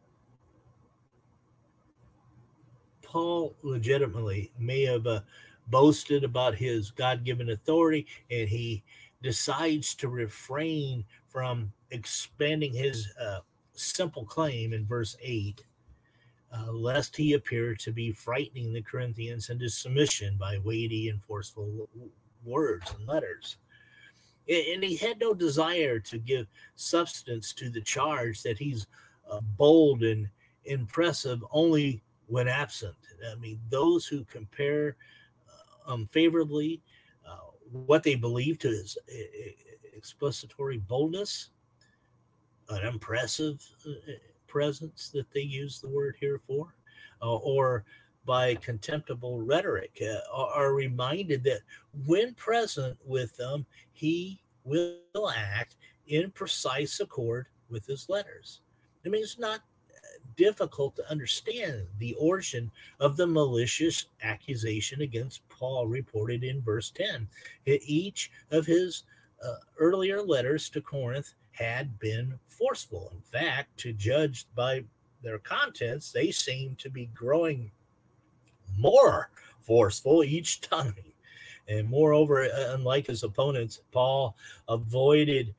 A: Paul legitimately may have boasted about his God-given authority, and he decides to refrain from expanding his simple claim in verse 8, lest he appear to be frightening the Corinthians into submission by weighty and forceful words and letters. And he had no desire to give substance to the charge that he's bold and impressive only when absent. I mean, those who compare favorably what they believe to his explicitory boldness, an impressive presence that they use the word here for, or by contemptible rhetoric, are reminded that when present with them, he will act in precise accord with his letters. I mean, it's not difficult to understand the origin of the malicious accusation against Paul reported in verse 10. Each of his earlier letters to Corinth had been forceful. In fact, to judge by their contents, they seem to be growing more forceful each time. And moreover, unlike his opponents, Paul avoided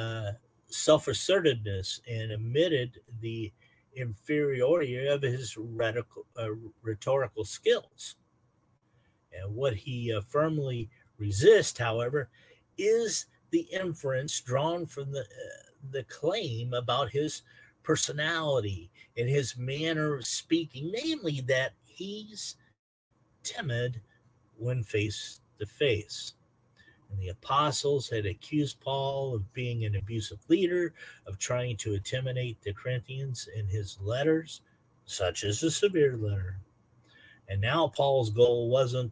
A: self-assertiveness and admitted the inferiority of his rhetorical skills. And what he firmly resists, however, is the inference drawn from the claim about his personality and his manner of speaking, namely that he's timid when face to face. And the apostles had accused Paul of being an abusive leader, of trying to intimidate the Corinthians in his letters, such as the severe letter. And now Paul's goal wasn't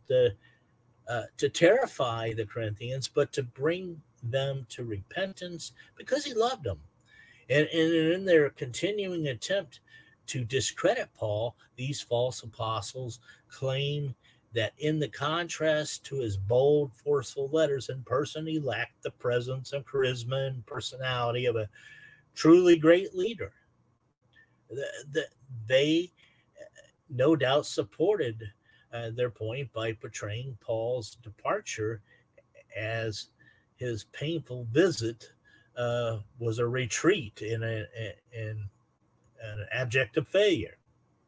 A: to terrify the Corinthians, but to bring them to repentance because he loved them. And in their continuing attempt to discredit Paul, these false apostles claim that in the contrast to his bold, forceful letters in person, he lacked the presence and charisma and personality of a truly great leader. They no doubt supported their point by portraying Paul's departure as his painful visit was a retreat in an abject of failure.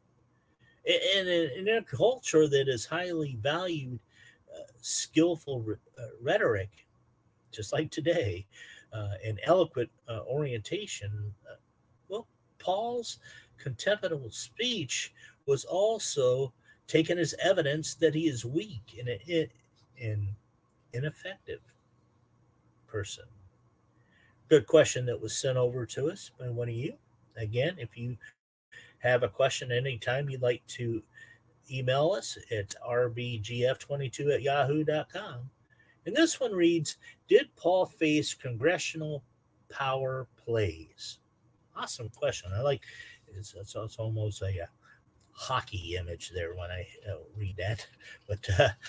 A: In a culture that is highly valued skillful rhetoric, just like today, and eloquent orientation, well, Paul's contemptible speech was also taken as evidence that he is weak and ineffective person. Good question that was sent over to us by one of you. Again, if you have a question anytime you'd like to email us at rbgf22@yahoo.com. And this one reads, did Paul face congressional power plays? Awesome question. I like it's almost a hockey image there when I read that. But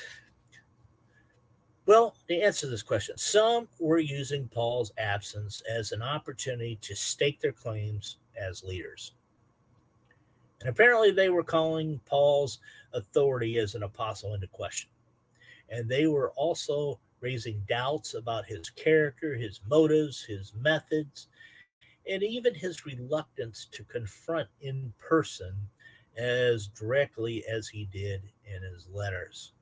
A: well, to answer this question, some were using Paul's absence as an opportunity to stake their claims as leaders. And apparently they were calling Paul's authority as an apostle into question. And they were also raising doubts about his character, his motives, his methods, and even his reluctance to confront in person as directly as he did in his letters.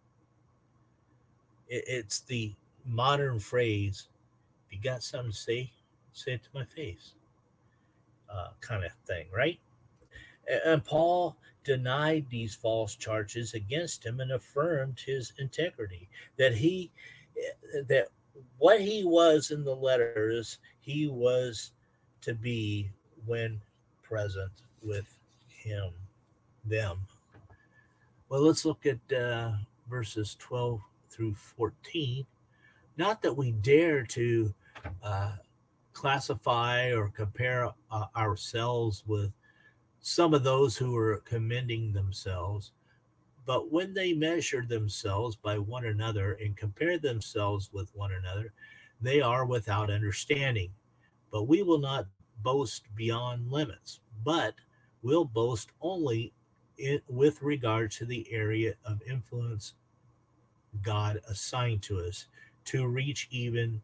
A: It's the modern phrase, if you got something to say it to my face, kind of thing, right? And Paul denied these false charges against him and affirmed his integrity, that what he was in the letters, he was to be when present with them. Well, let's look at verses 12 through 14. Not that we dare to classify or compare ourselves with some of those who are commending themselves, but when they measure themselves by one another and compare themselves with one another, they are without understanding. But we will not boast beyond limits, but will boast only with regard to the area of influence God assigned to us to reach even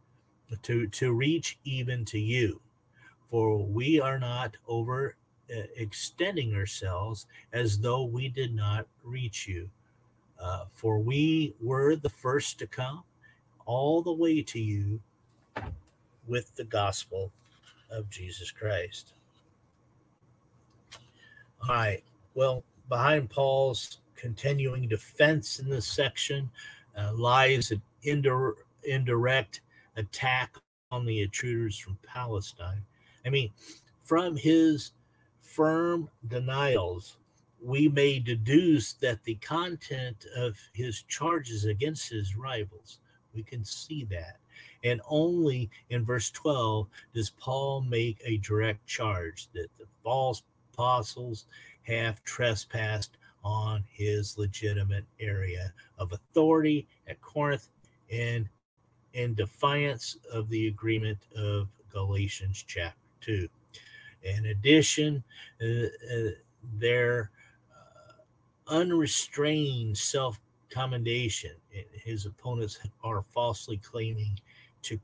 A: to you. For we are not over extending ourselves as though we did not reach you. For we were the first to come all the way to you with the gospel of Jesus Christ. All right. Well, behind Paul's continuing defense in this section lies an indirect attack on the intruders from Palestine. I mean, from his firm denials, we may deduce that the content of his charges against his rivals, we can see that. And only in verse 12 does Paul make a direct charge that the false apostles have trespassed on his legitimate area of authority at Corinth and in defiance of the agreement of Galatians chapter 2. In addition, their unrestrained self-commendation, his opponents are falsely claiming the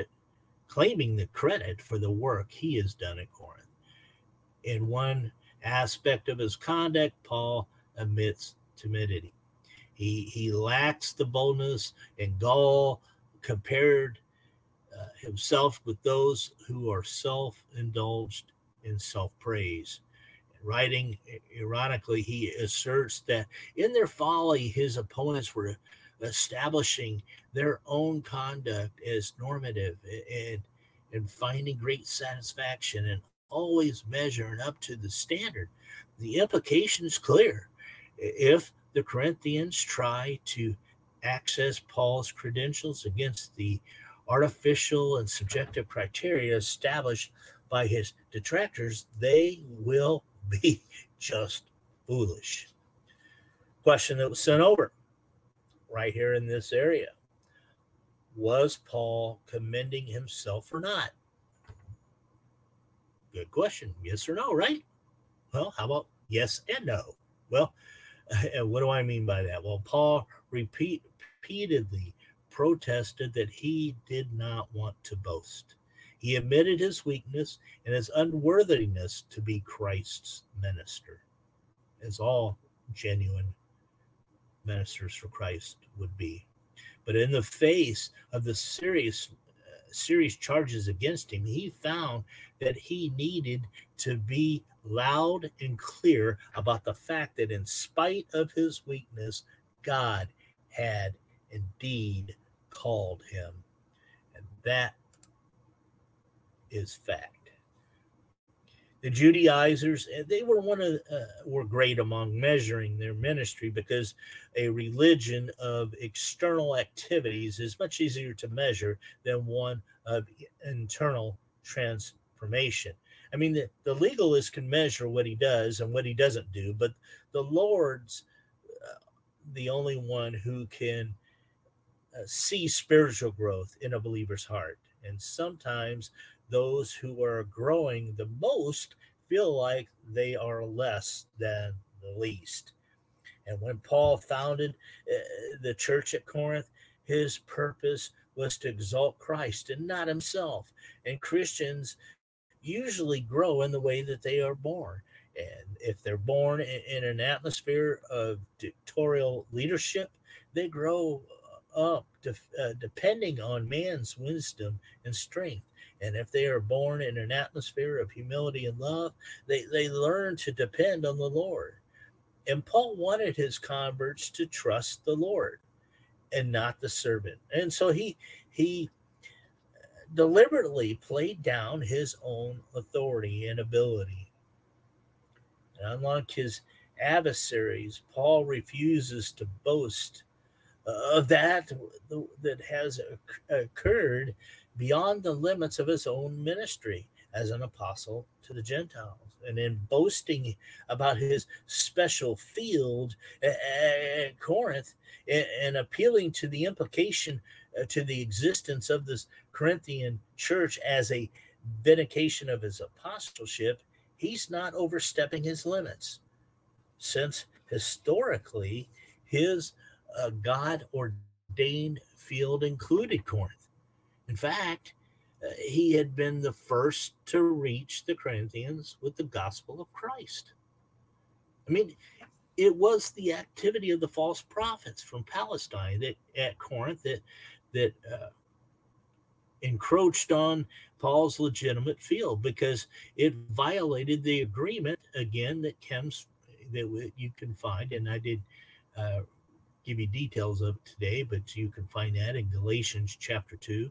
A: credit for the work he has done at Corinth. In one aspect of his conduct, Paul admits timidity. He lacks the boldness and gall compared himself with those who are self-indulged in self-praise. Writing ironically, he asserts that in their folly, his opponents were establishing their own conduct as normative and finding great satisfaction and always measuring up to the standard. The implication is clear. If the Corinthians try to access Paul's credentials against the artificial and subjective criteria established by his detractors, they will be just foolish. Question that was sent over right here in this area. Was Paul commending himself or not? Good question. Yes or no, right? Well, how about yes and no? Well, what do I mean by that? Well, Paul repeatedly protested that he did not want to boast. He admitted his weakness and his unworthiness to be Christ's minister, as all genuine ministers for Christ would be. But in the face of the serious charges against him, he found that he needed to be loud and clear about the fact that in spite of his weakness, God had indeed called him. And that is fact. The Judaizers, they were great among measuring their ministry, because a religion of external activities is much easier to measure than one of internal transformation. I mean, the legalist can measure what he does and what he doesn't do, but the Lord's the only one who can see spiritual growth in a believer's heart. And sometimes those who are growing the most feel like they are less than the least. And when Paul founded the church at Corinth, his purpose was to exalt Christ and not himself. And Christians usually grow in the way that they are born. And if they're born in an atmosphere of dictatorial leadership, they grow up depending on man's wisdom and strength. And if they are born in an atmosphere of humility and love, they learn to depend on the Lord. And Paul wanted his converts to trust the Lord and not the servant. And so he deliberately played down his own authority and ability. And unlike his adversaries, Paul refuses to boast of that has occurred beyond the limits of his own ministry as an apostle to the Gentiles. And in boasting about his special field at Corinth and appealing to the implication to the existence of this Corinthian church as a vindication of his apostleship, he's not overstepping his limits, since historically his God ordained field included Corinth. In fact, he had been the first to reach the Corinthians with the gospel of Christ. I mean, it was the activity of the false prophets from Palestine at Corinth that encroached on Paul's legitimate field, because it violated the agreement, again, that you can find, and I did give you details of it today, but you can find that in Galatians chapter 2.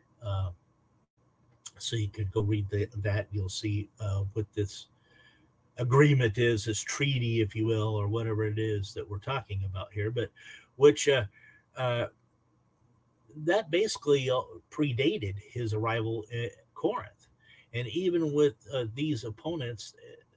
A: So you could go read that. You'll see what this agreement is, this treaty, if you will, or whatever it is that we're talking about here, but which that basically predated his arrival at Corinth. And even with these opponents,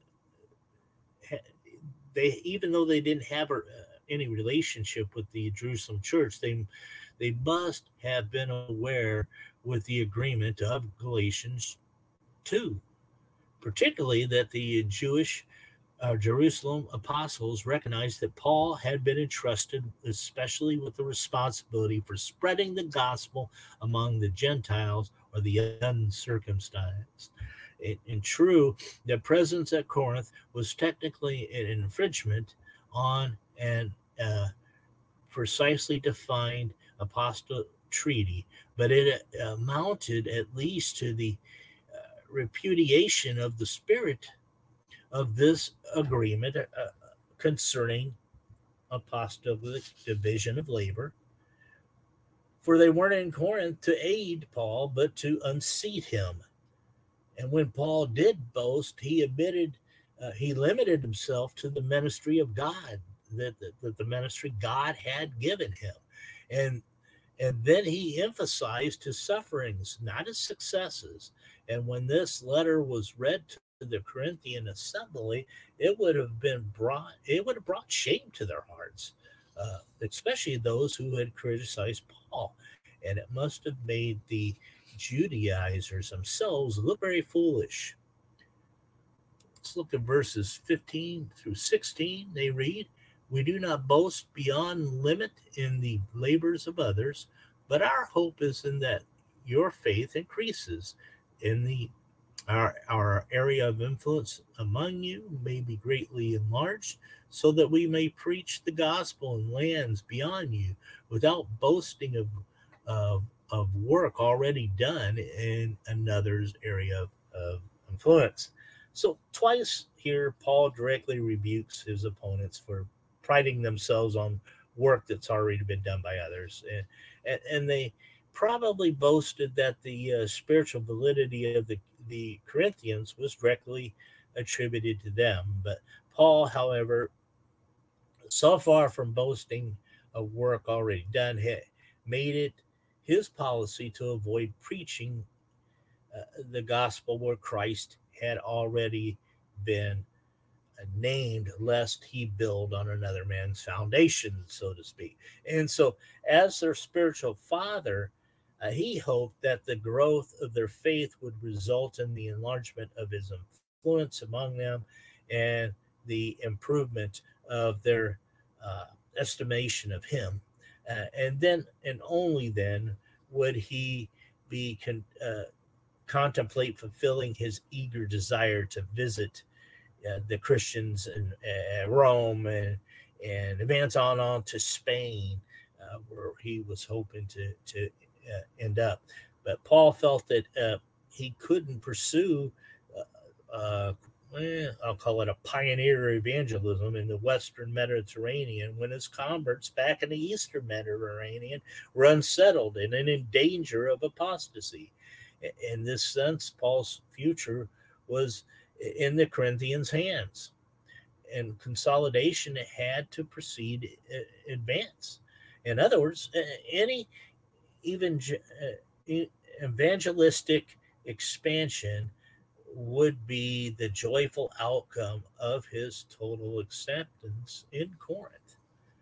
A: even though they didn't have any relationship with the Jerusalem church, they must have been aware with the agreement of Galatians 2, particularly that the Jewish Jerusalem apostles recognized that Paul had been entrusted especially with the responsibility for spreading the gospel among the Gentiles or the uncircumcised. And true, their presence at Corinth was technically an infringement on an precisely defined apostle treaty, but it amounted at least to the repudiation of the spirit of this agreement concerning apostolic division of labor. For they weren't in Corinth to aid Paul, but to unseat him. And when Paul did boast, he admitted he limited himself to the ministry of God, that the ministry God had given him. And then he emphasized his sufferings, not his successes. And when this letter was read to the Corinthian assembly, it would have brought shame to their hearts, especially those who had criticized Paul. And it must have made the Judaizers themselves look very foolish. Let's look at verses 15 through 16. They read, "We do not boast beyond limit in the labors of others, but our hope is in that your faith increases, in the our area of influence among you may be greatly enlarged, so that we may preach the gospel in lands beyond you without boasting of work already done in another's area of influence." So, twice here, Paul directly rebukes his opponents for priding themselves on work that's already been done by others. And they probably boasted that the spiritual validity of the Corinthians was directly attributed to them. But Paul, however, so far from boasting of work already done, made it his policy to avoid preaching the gospel where Christ had already been named, lest he build on another man's foundation, so to speak. And so, as their spiritual father, he hoped that the growth of their faith would result in the enlargement of his influence among them and the improvement of their estimation of him. And then, and only then, would he be contemplate fulfilling his eager desire to visit the Christians in Rome and advance on to Spain, where he was hoping to end up. But Paul felt that he couldn't pursue, I'll call it a pioneer evangelism in the Western Mediterranean when his converts back in the Eastern Mediterranean were unsettled and in danger of apostasy. In this sense, Paul's future was in the Corinthians' hands, and consolidation had to proceed advance. In other words, any even evangelistic expansion would be the joyful outcome of his total acceptance in Corinth.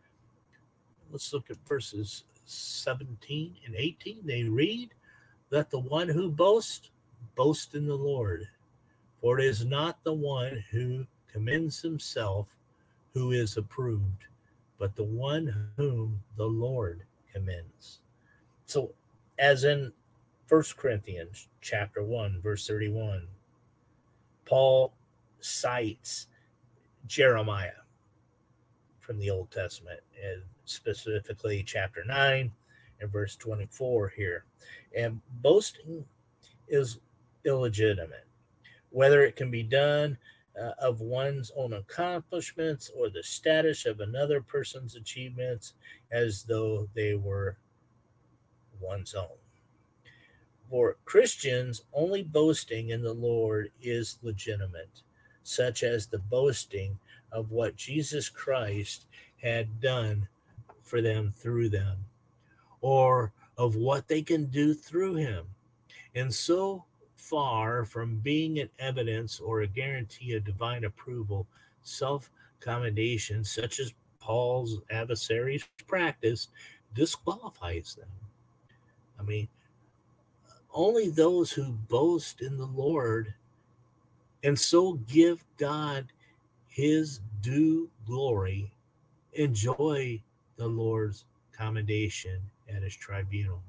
A: Let's look at verses 17 and 18. They read, "Let the one who boasts boast in the Lord. For it is not the one who commends himself who is approved, but the one whom the Lord commends." So, as in 1 Corinthians chapter 1, verse 31, Paul cites Jeremiah from the Old Testament, and specifically chapter 9 and verse 24 here. And boasting is illegitimate, whether it can be done of one's own accomplishments or the status of another person's achievements as though they were one's own. For Christians, only boasting in the Lord is legitimate, such as the boasting of what Jesus Christ had done for them through them, or of what they can do through him. And so far from being an evidence or a guarantee of divine approval, self-commendation, such as Paul's adversaries practice, disqualifies them. I mean, only those who boast in the Lord and so give God his due glory enjoy the Lord's commendation at his tribunal.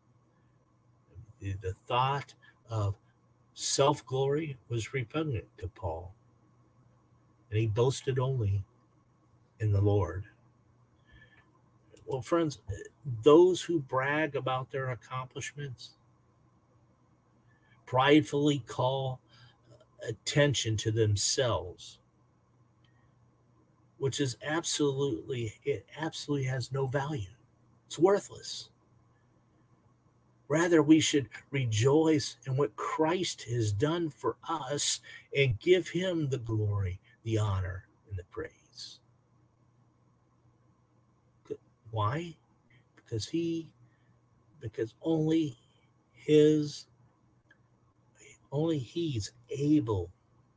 A: The thought of self-glory was repugnant to Paul, and he boasted only in the Lord. Well, friends, those who brag about their accomplishments pridefully call attention to themselves, which is it absolutely has no value. It's worthless. Rather, we should rejoice in what Christ has done for us and give him the glory, the honor, and the praise. Why? Because he because his only he's able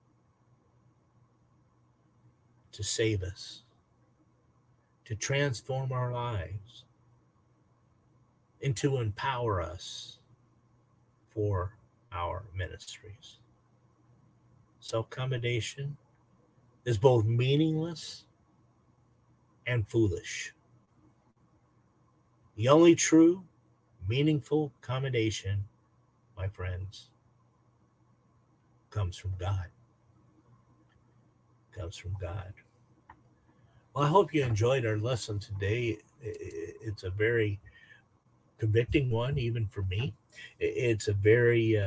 A: to save us, to transform our lives, and to empower us for our ministries. Self-commendation is both meaningless and foolish. The only true, meaningful commendation, my friends, comes from God. Comes from God. Well, I hope you enjoyed our lesson today. It's a very convicting one, even for me. It's a very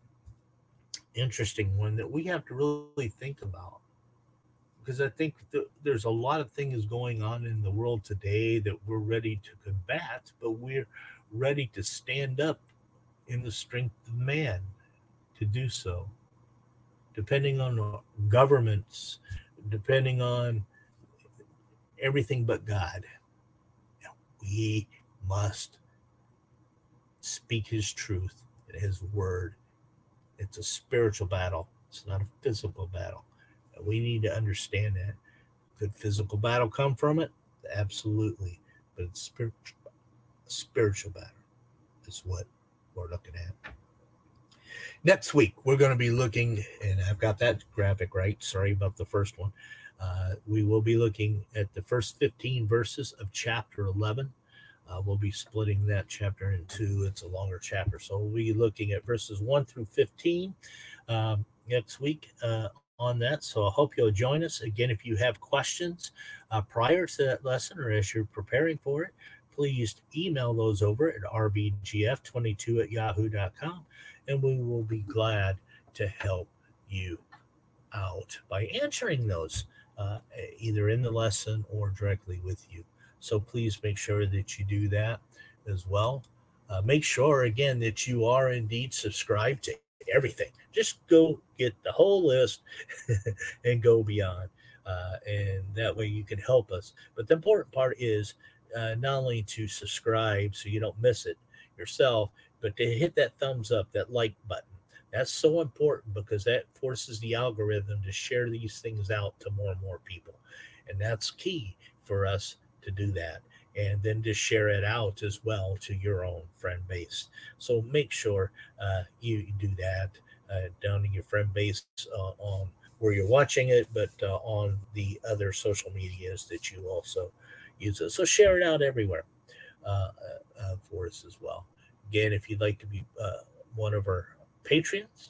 A: interesting one that we have to really think about, because I think there's a lot of things going on in the world today that we're ready to combat, but we're ready to stand up in the strength of man to do so, depending on governments, depending on everything but God. We must speak his truth and his word. It's a spiritual battle. It's not a physical battle. We need to understand that. Could physical battle come from it? Absolutely. But it's spiritual battle is what we're looking at. Next week, we're going to be looking, and I've got that graphic right. Sorry about the first one. We will be looking at the first 15 verses of chapter 11. We'll be splitting that chapter in two. It's a longer chapter. So we'll be looking at verses 1 through 15 next week on that. So I hope you'll join us. Again, if you have questions prior to that lesson or as you're preparing for it, please email those over at rbgf22@yahoo.com, and we will be glad to help you out by answering those either in the lesson or directly with you. So please make sure that you do that as well. Make sure, again, that you are indeed subscribed to everything. Just go get the whole list and go beyond. And that way you can help us. But the important part is not only to subscribe so you don't miss it yourself, but to hit that thumbs up, that like button. That's so important because that forces the algorithm to share these things out to more and more people. And that's key for us to do that. And then to share it out as well to your own friend base. So make sure you do that down in your friend base on where you're watching it, but on the other social medias that you also use it. So share it out everywhere for us as well. Again, if you'd like to be one of our patrons,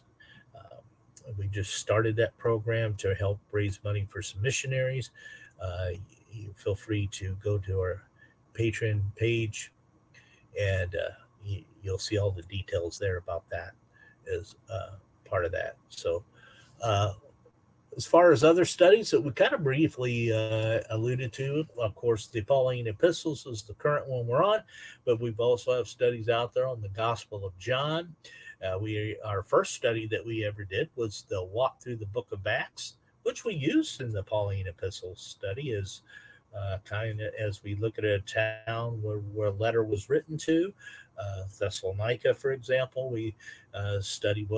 A: we just started that program to help raise money for some missionaries. You feel free to go to our Patreon page, and you'll see all the details there about that as part of that. So as far as other studies that we kind of briefly alluded to, of course, the Pauline Epistles is the current one we're on, but we've also have studies out there on the Gospel of John. Our first study that we ever did was the walk through the book of Acts, which we used in the Pauline Epistles study as kind of as we look at a town where a letter was written to, Thessalonica, for example. We studied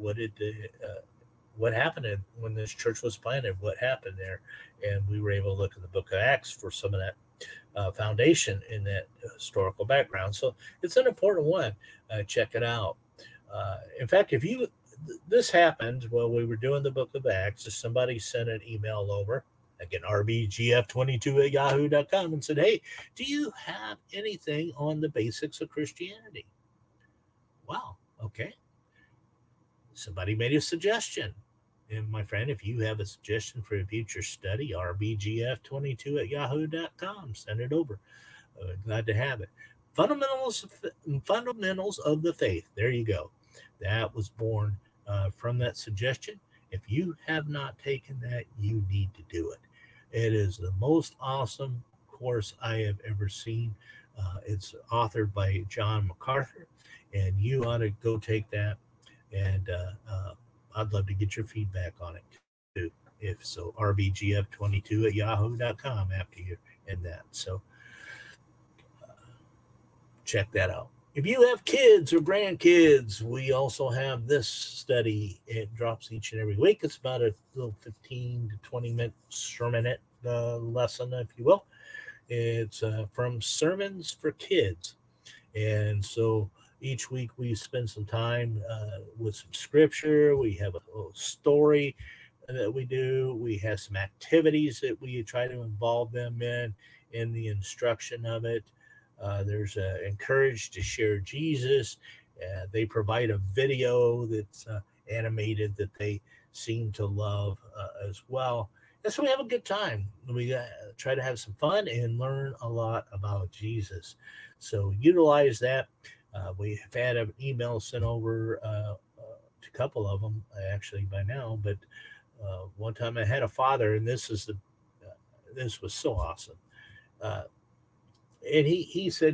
A: what happened when this church was planted, what happened there, and we were able to look at the book of Acts for some of that foundation in that historical background. So it's an important one. Check it out. In fact, this happened while we were doing the book of Acts. If somebody sent an email over, again, rbgf22@yahoo.com, and said, hey, do you have anything on the basics of Christianity? Wow, okay. Somebody made a suggestion. And my friend, if you have a suggestion for a future study, rbgf22@yahoo.com, send it over. Glad to have it. Fundamentals of the Faith. There you go. That was born from that suggestion. If you have not taken that, you need to do it. It is the most awesome course I have ever seen. It's authored by John MacArthur, and you ought to go take that. And I'd love to get your feedback on it too. If so, rbgf22@yahoo.com after you're in that. So check that out. If you have kids or grandkids, we also have this study. It drops each and every week. It's about a little 15 to 20-minute sermonette lesson, if you will. It's from Sermons for Kids. And so each week we spend some time with some scripture. We have a little story that we do. We have some activities that we try to involve them in the instruction of it. There's encouraged to share Jesus. They provide a video that's animated that they seem to love as well. And so we have a good time. We try to have some fun and learn a lot about Jesus. So utilize that. We have had an email sent over to a couple of them actually by now, but one time I had a father, and this was so awesome. Uh, and he said,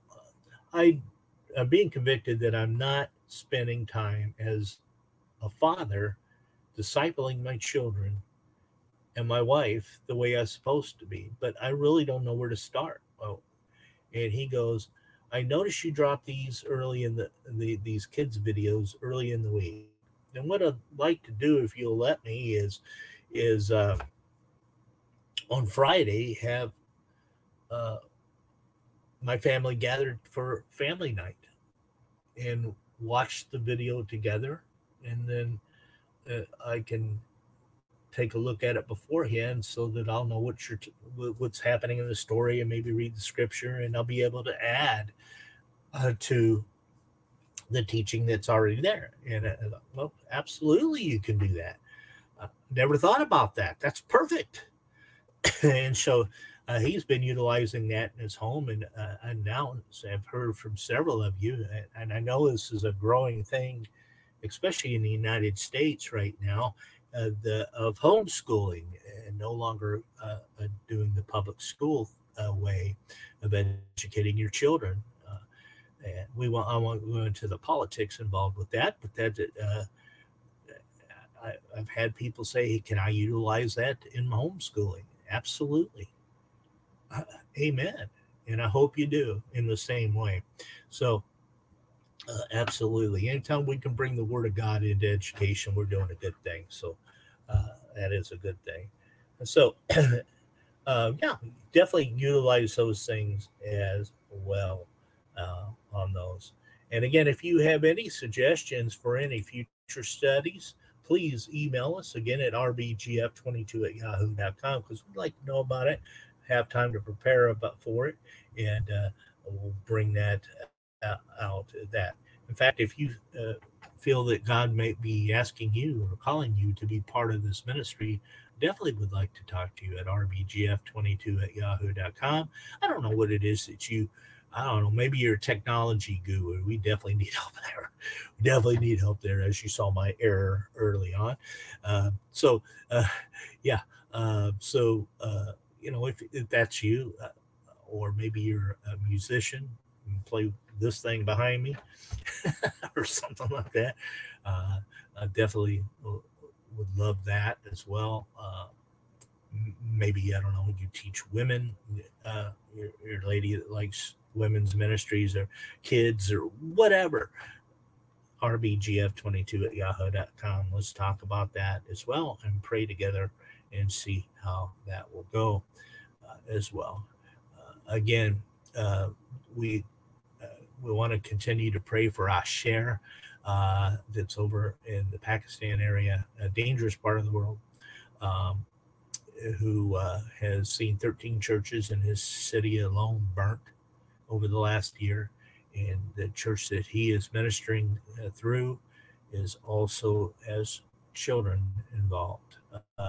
A: I I'm being convicted that I'm not spending time as a father discipling my children and my wife the way I'm supposed to be, but I really don't know where to start. Oh, and he goes, I noticed you drop these early in these kids videos early in the week. And what I'd like to do, if you'll let me, is on Friday have uh, my family gathered for family night and watch the video together, and then I can take a look at it beforehand so that I'll know what's happening in the story and maybe read the scripture, and I'll be able to add to the teaching that's already there. And well, absolutely, you can do that. Never thought about that. That's perfect. And so he's been utilizing that in his home, and now I've heard from several of you, and I know this is a growing thing, especially in the United States right now, of homeschooling and no longer doing the public school way of educating your children. And I won't go into the politics involved with that, but I've had people say, hey, can I utilize that in my homeschooling? Absolutely. Uh, Amen. And I hope you do in the same way. So, absolutely. Anytime we can bring the Word of God into education, we're doing a good thing. So, that is a good thing. And so, yeah, definitely utilize those things as well on those. And again, if you have any suggestions for any future studies, please email us again at rbgf22@yahoo.com, because we'd like to know about it, have time to prepare about for it, and we'll bring that out. That, in fact, if you feel that God may be asking you or calling you to be part of this ministry, definitely would like to talk to you at rbgf22@yahoo.com. I don't know what it is that I don't know, maybe you're a technology guru. We definitely need help there. We definitely need help there, as you saw my error early on. So, yeah. If that's you, or maybe you're a musician and play this thing behind me or something like that, I definitely would love that as well. Maybe, I don't know, you teach women, you're a lady that likes women's ministries or kids or whatever. rbgf22@yahoo.com. Let's talk about that as well and pray together and see how that will go as well. Again, we we want to continue to pray for Asher, that's over in the Pakistan area, a dangerous part of the world, um, who has seen 13 churches in his city alone burnt over the last year. And the church that he is ministering through is also has children involved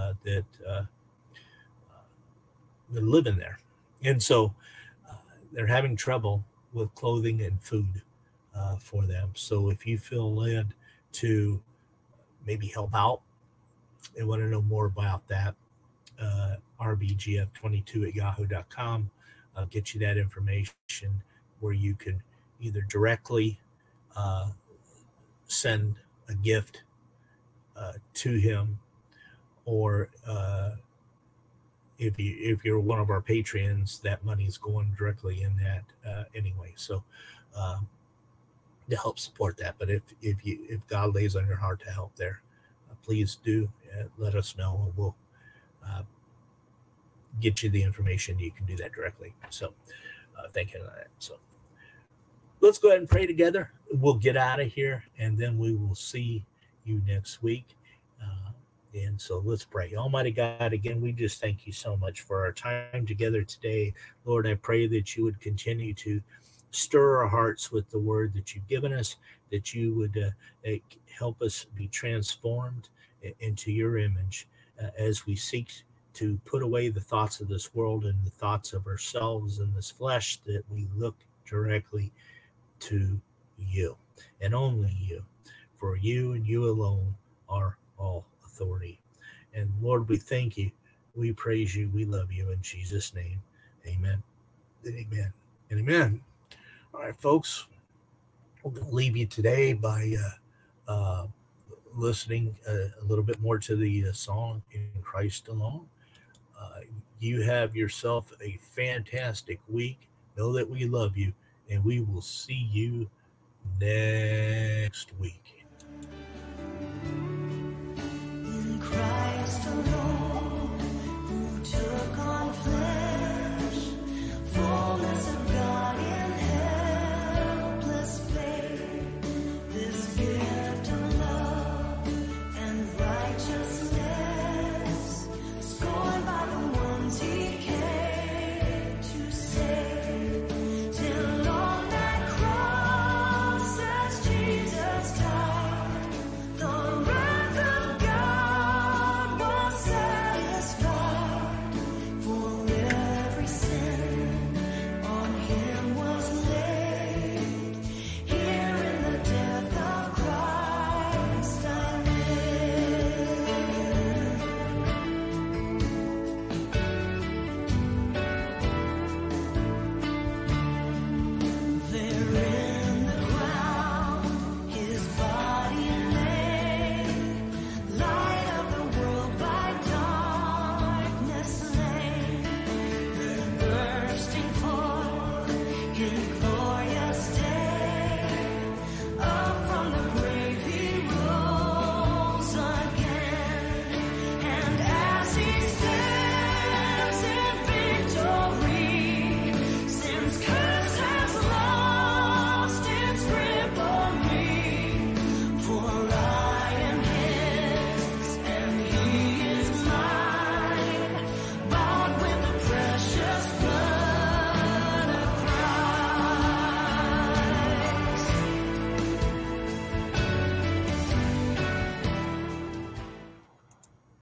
A: that live in there. And so they're having trouble with clothing and food for them. So if you feel led to maybe help out and want to know more about that, rbgf22@yahoo.com. I'll get you that information where you can either directly uh, send a gift to him, or if you're one of our patrons, that money is going directly in that anyway. So to help support that. But if God lays on your heart to help there, please do let us know, and we'll get you the information. You can do that directly. So thank you for that. So let's go ahead and pray together. We'll get out of here, and then we will see you next week. And so let's pray. Almighty God, again, we just thank you so much for our time together today. Lord, I pray that you would continue to stir our hearts with the word that you've given us, that you would help us be transformed into your image as we seek to put away the thoughts of this world and the thoughts of ourselves and this flesh, that we look directly to you and only you. For you and you alone are all authority. And Lord, we thank you. We praise you. We love you in Jesus' name. Amen. Amen. And amen. All right, folks, we're going to leave you today by listening a little bit more to the song In Christ Alone. You have yourself a fantastic week. Know that we love you, and we will see you next week.
C: In Christ alone.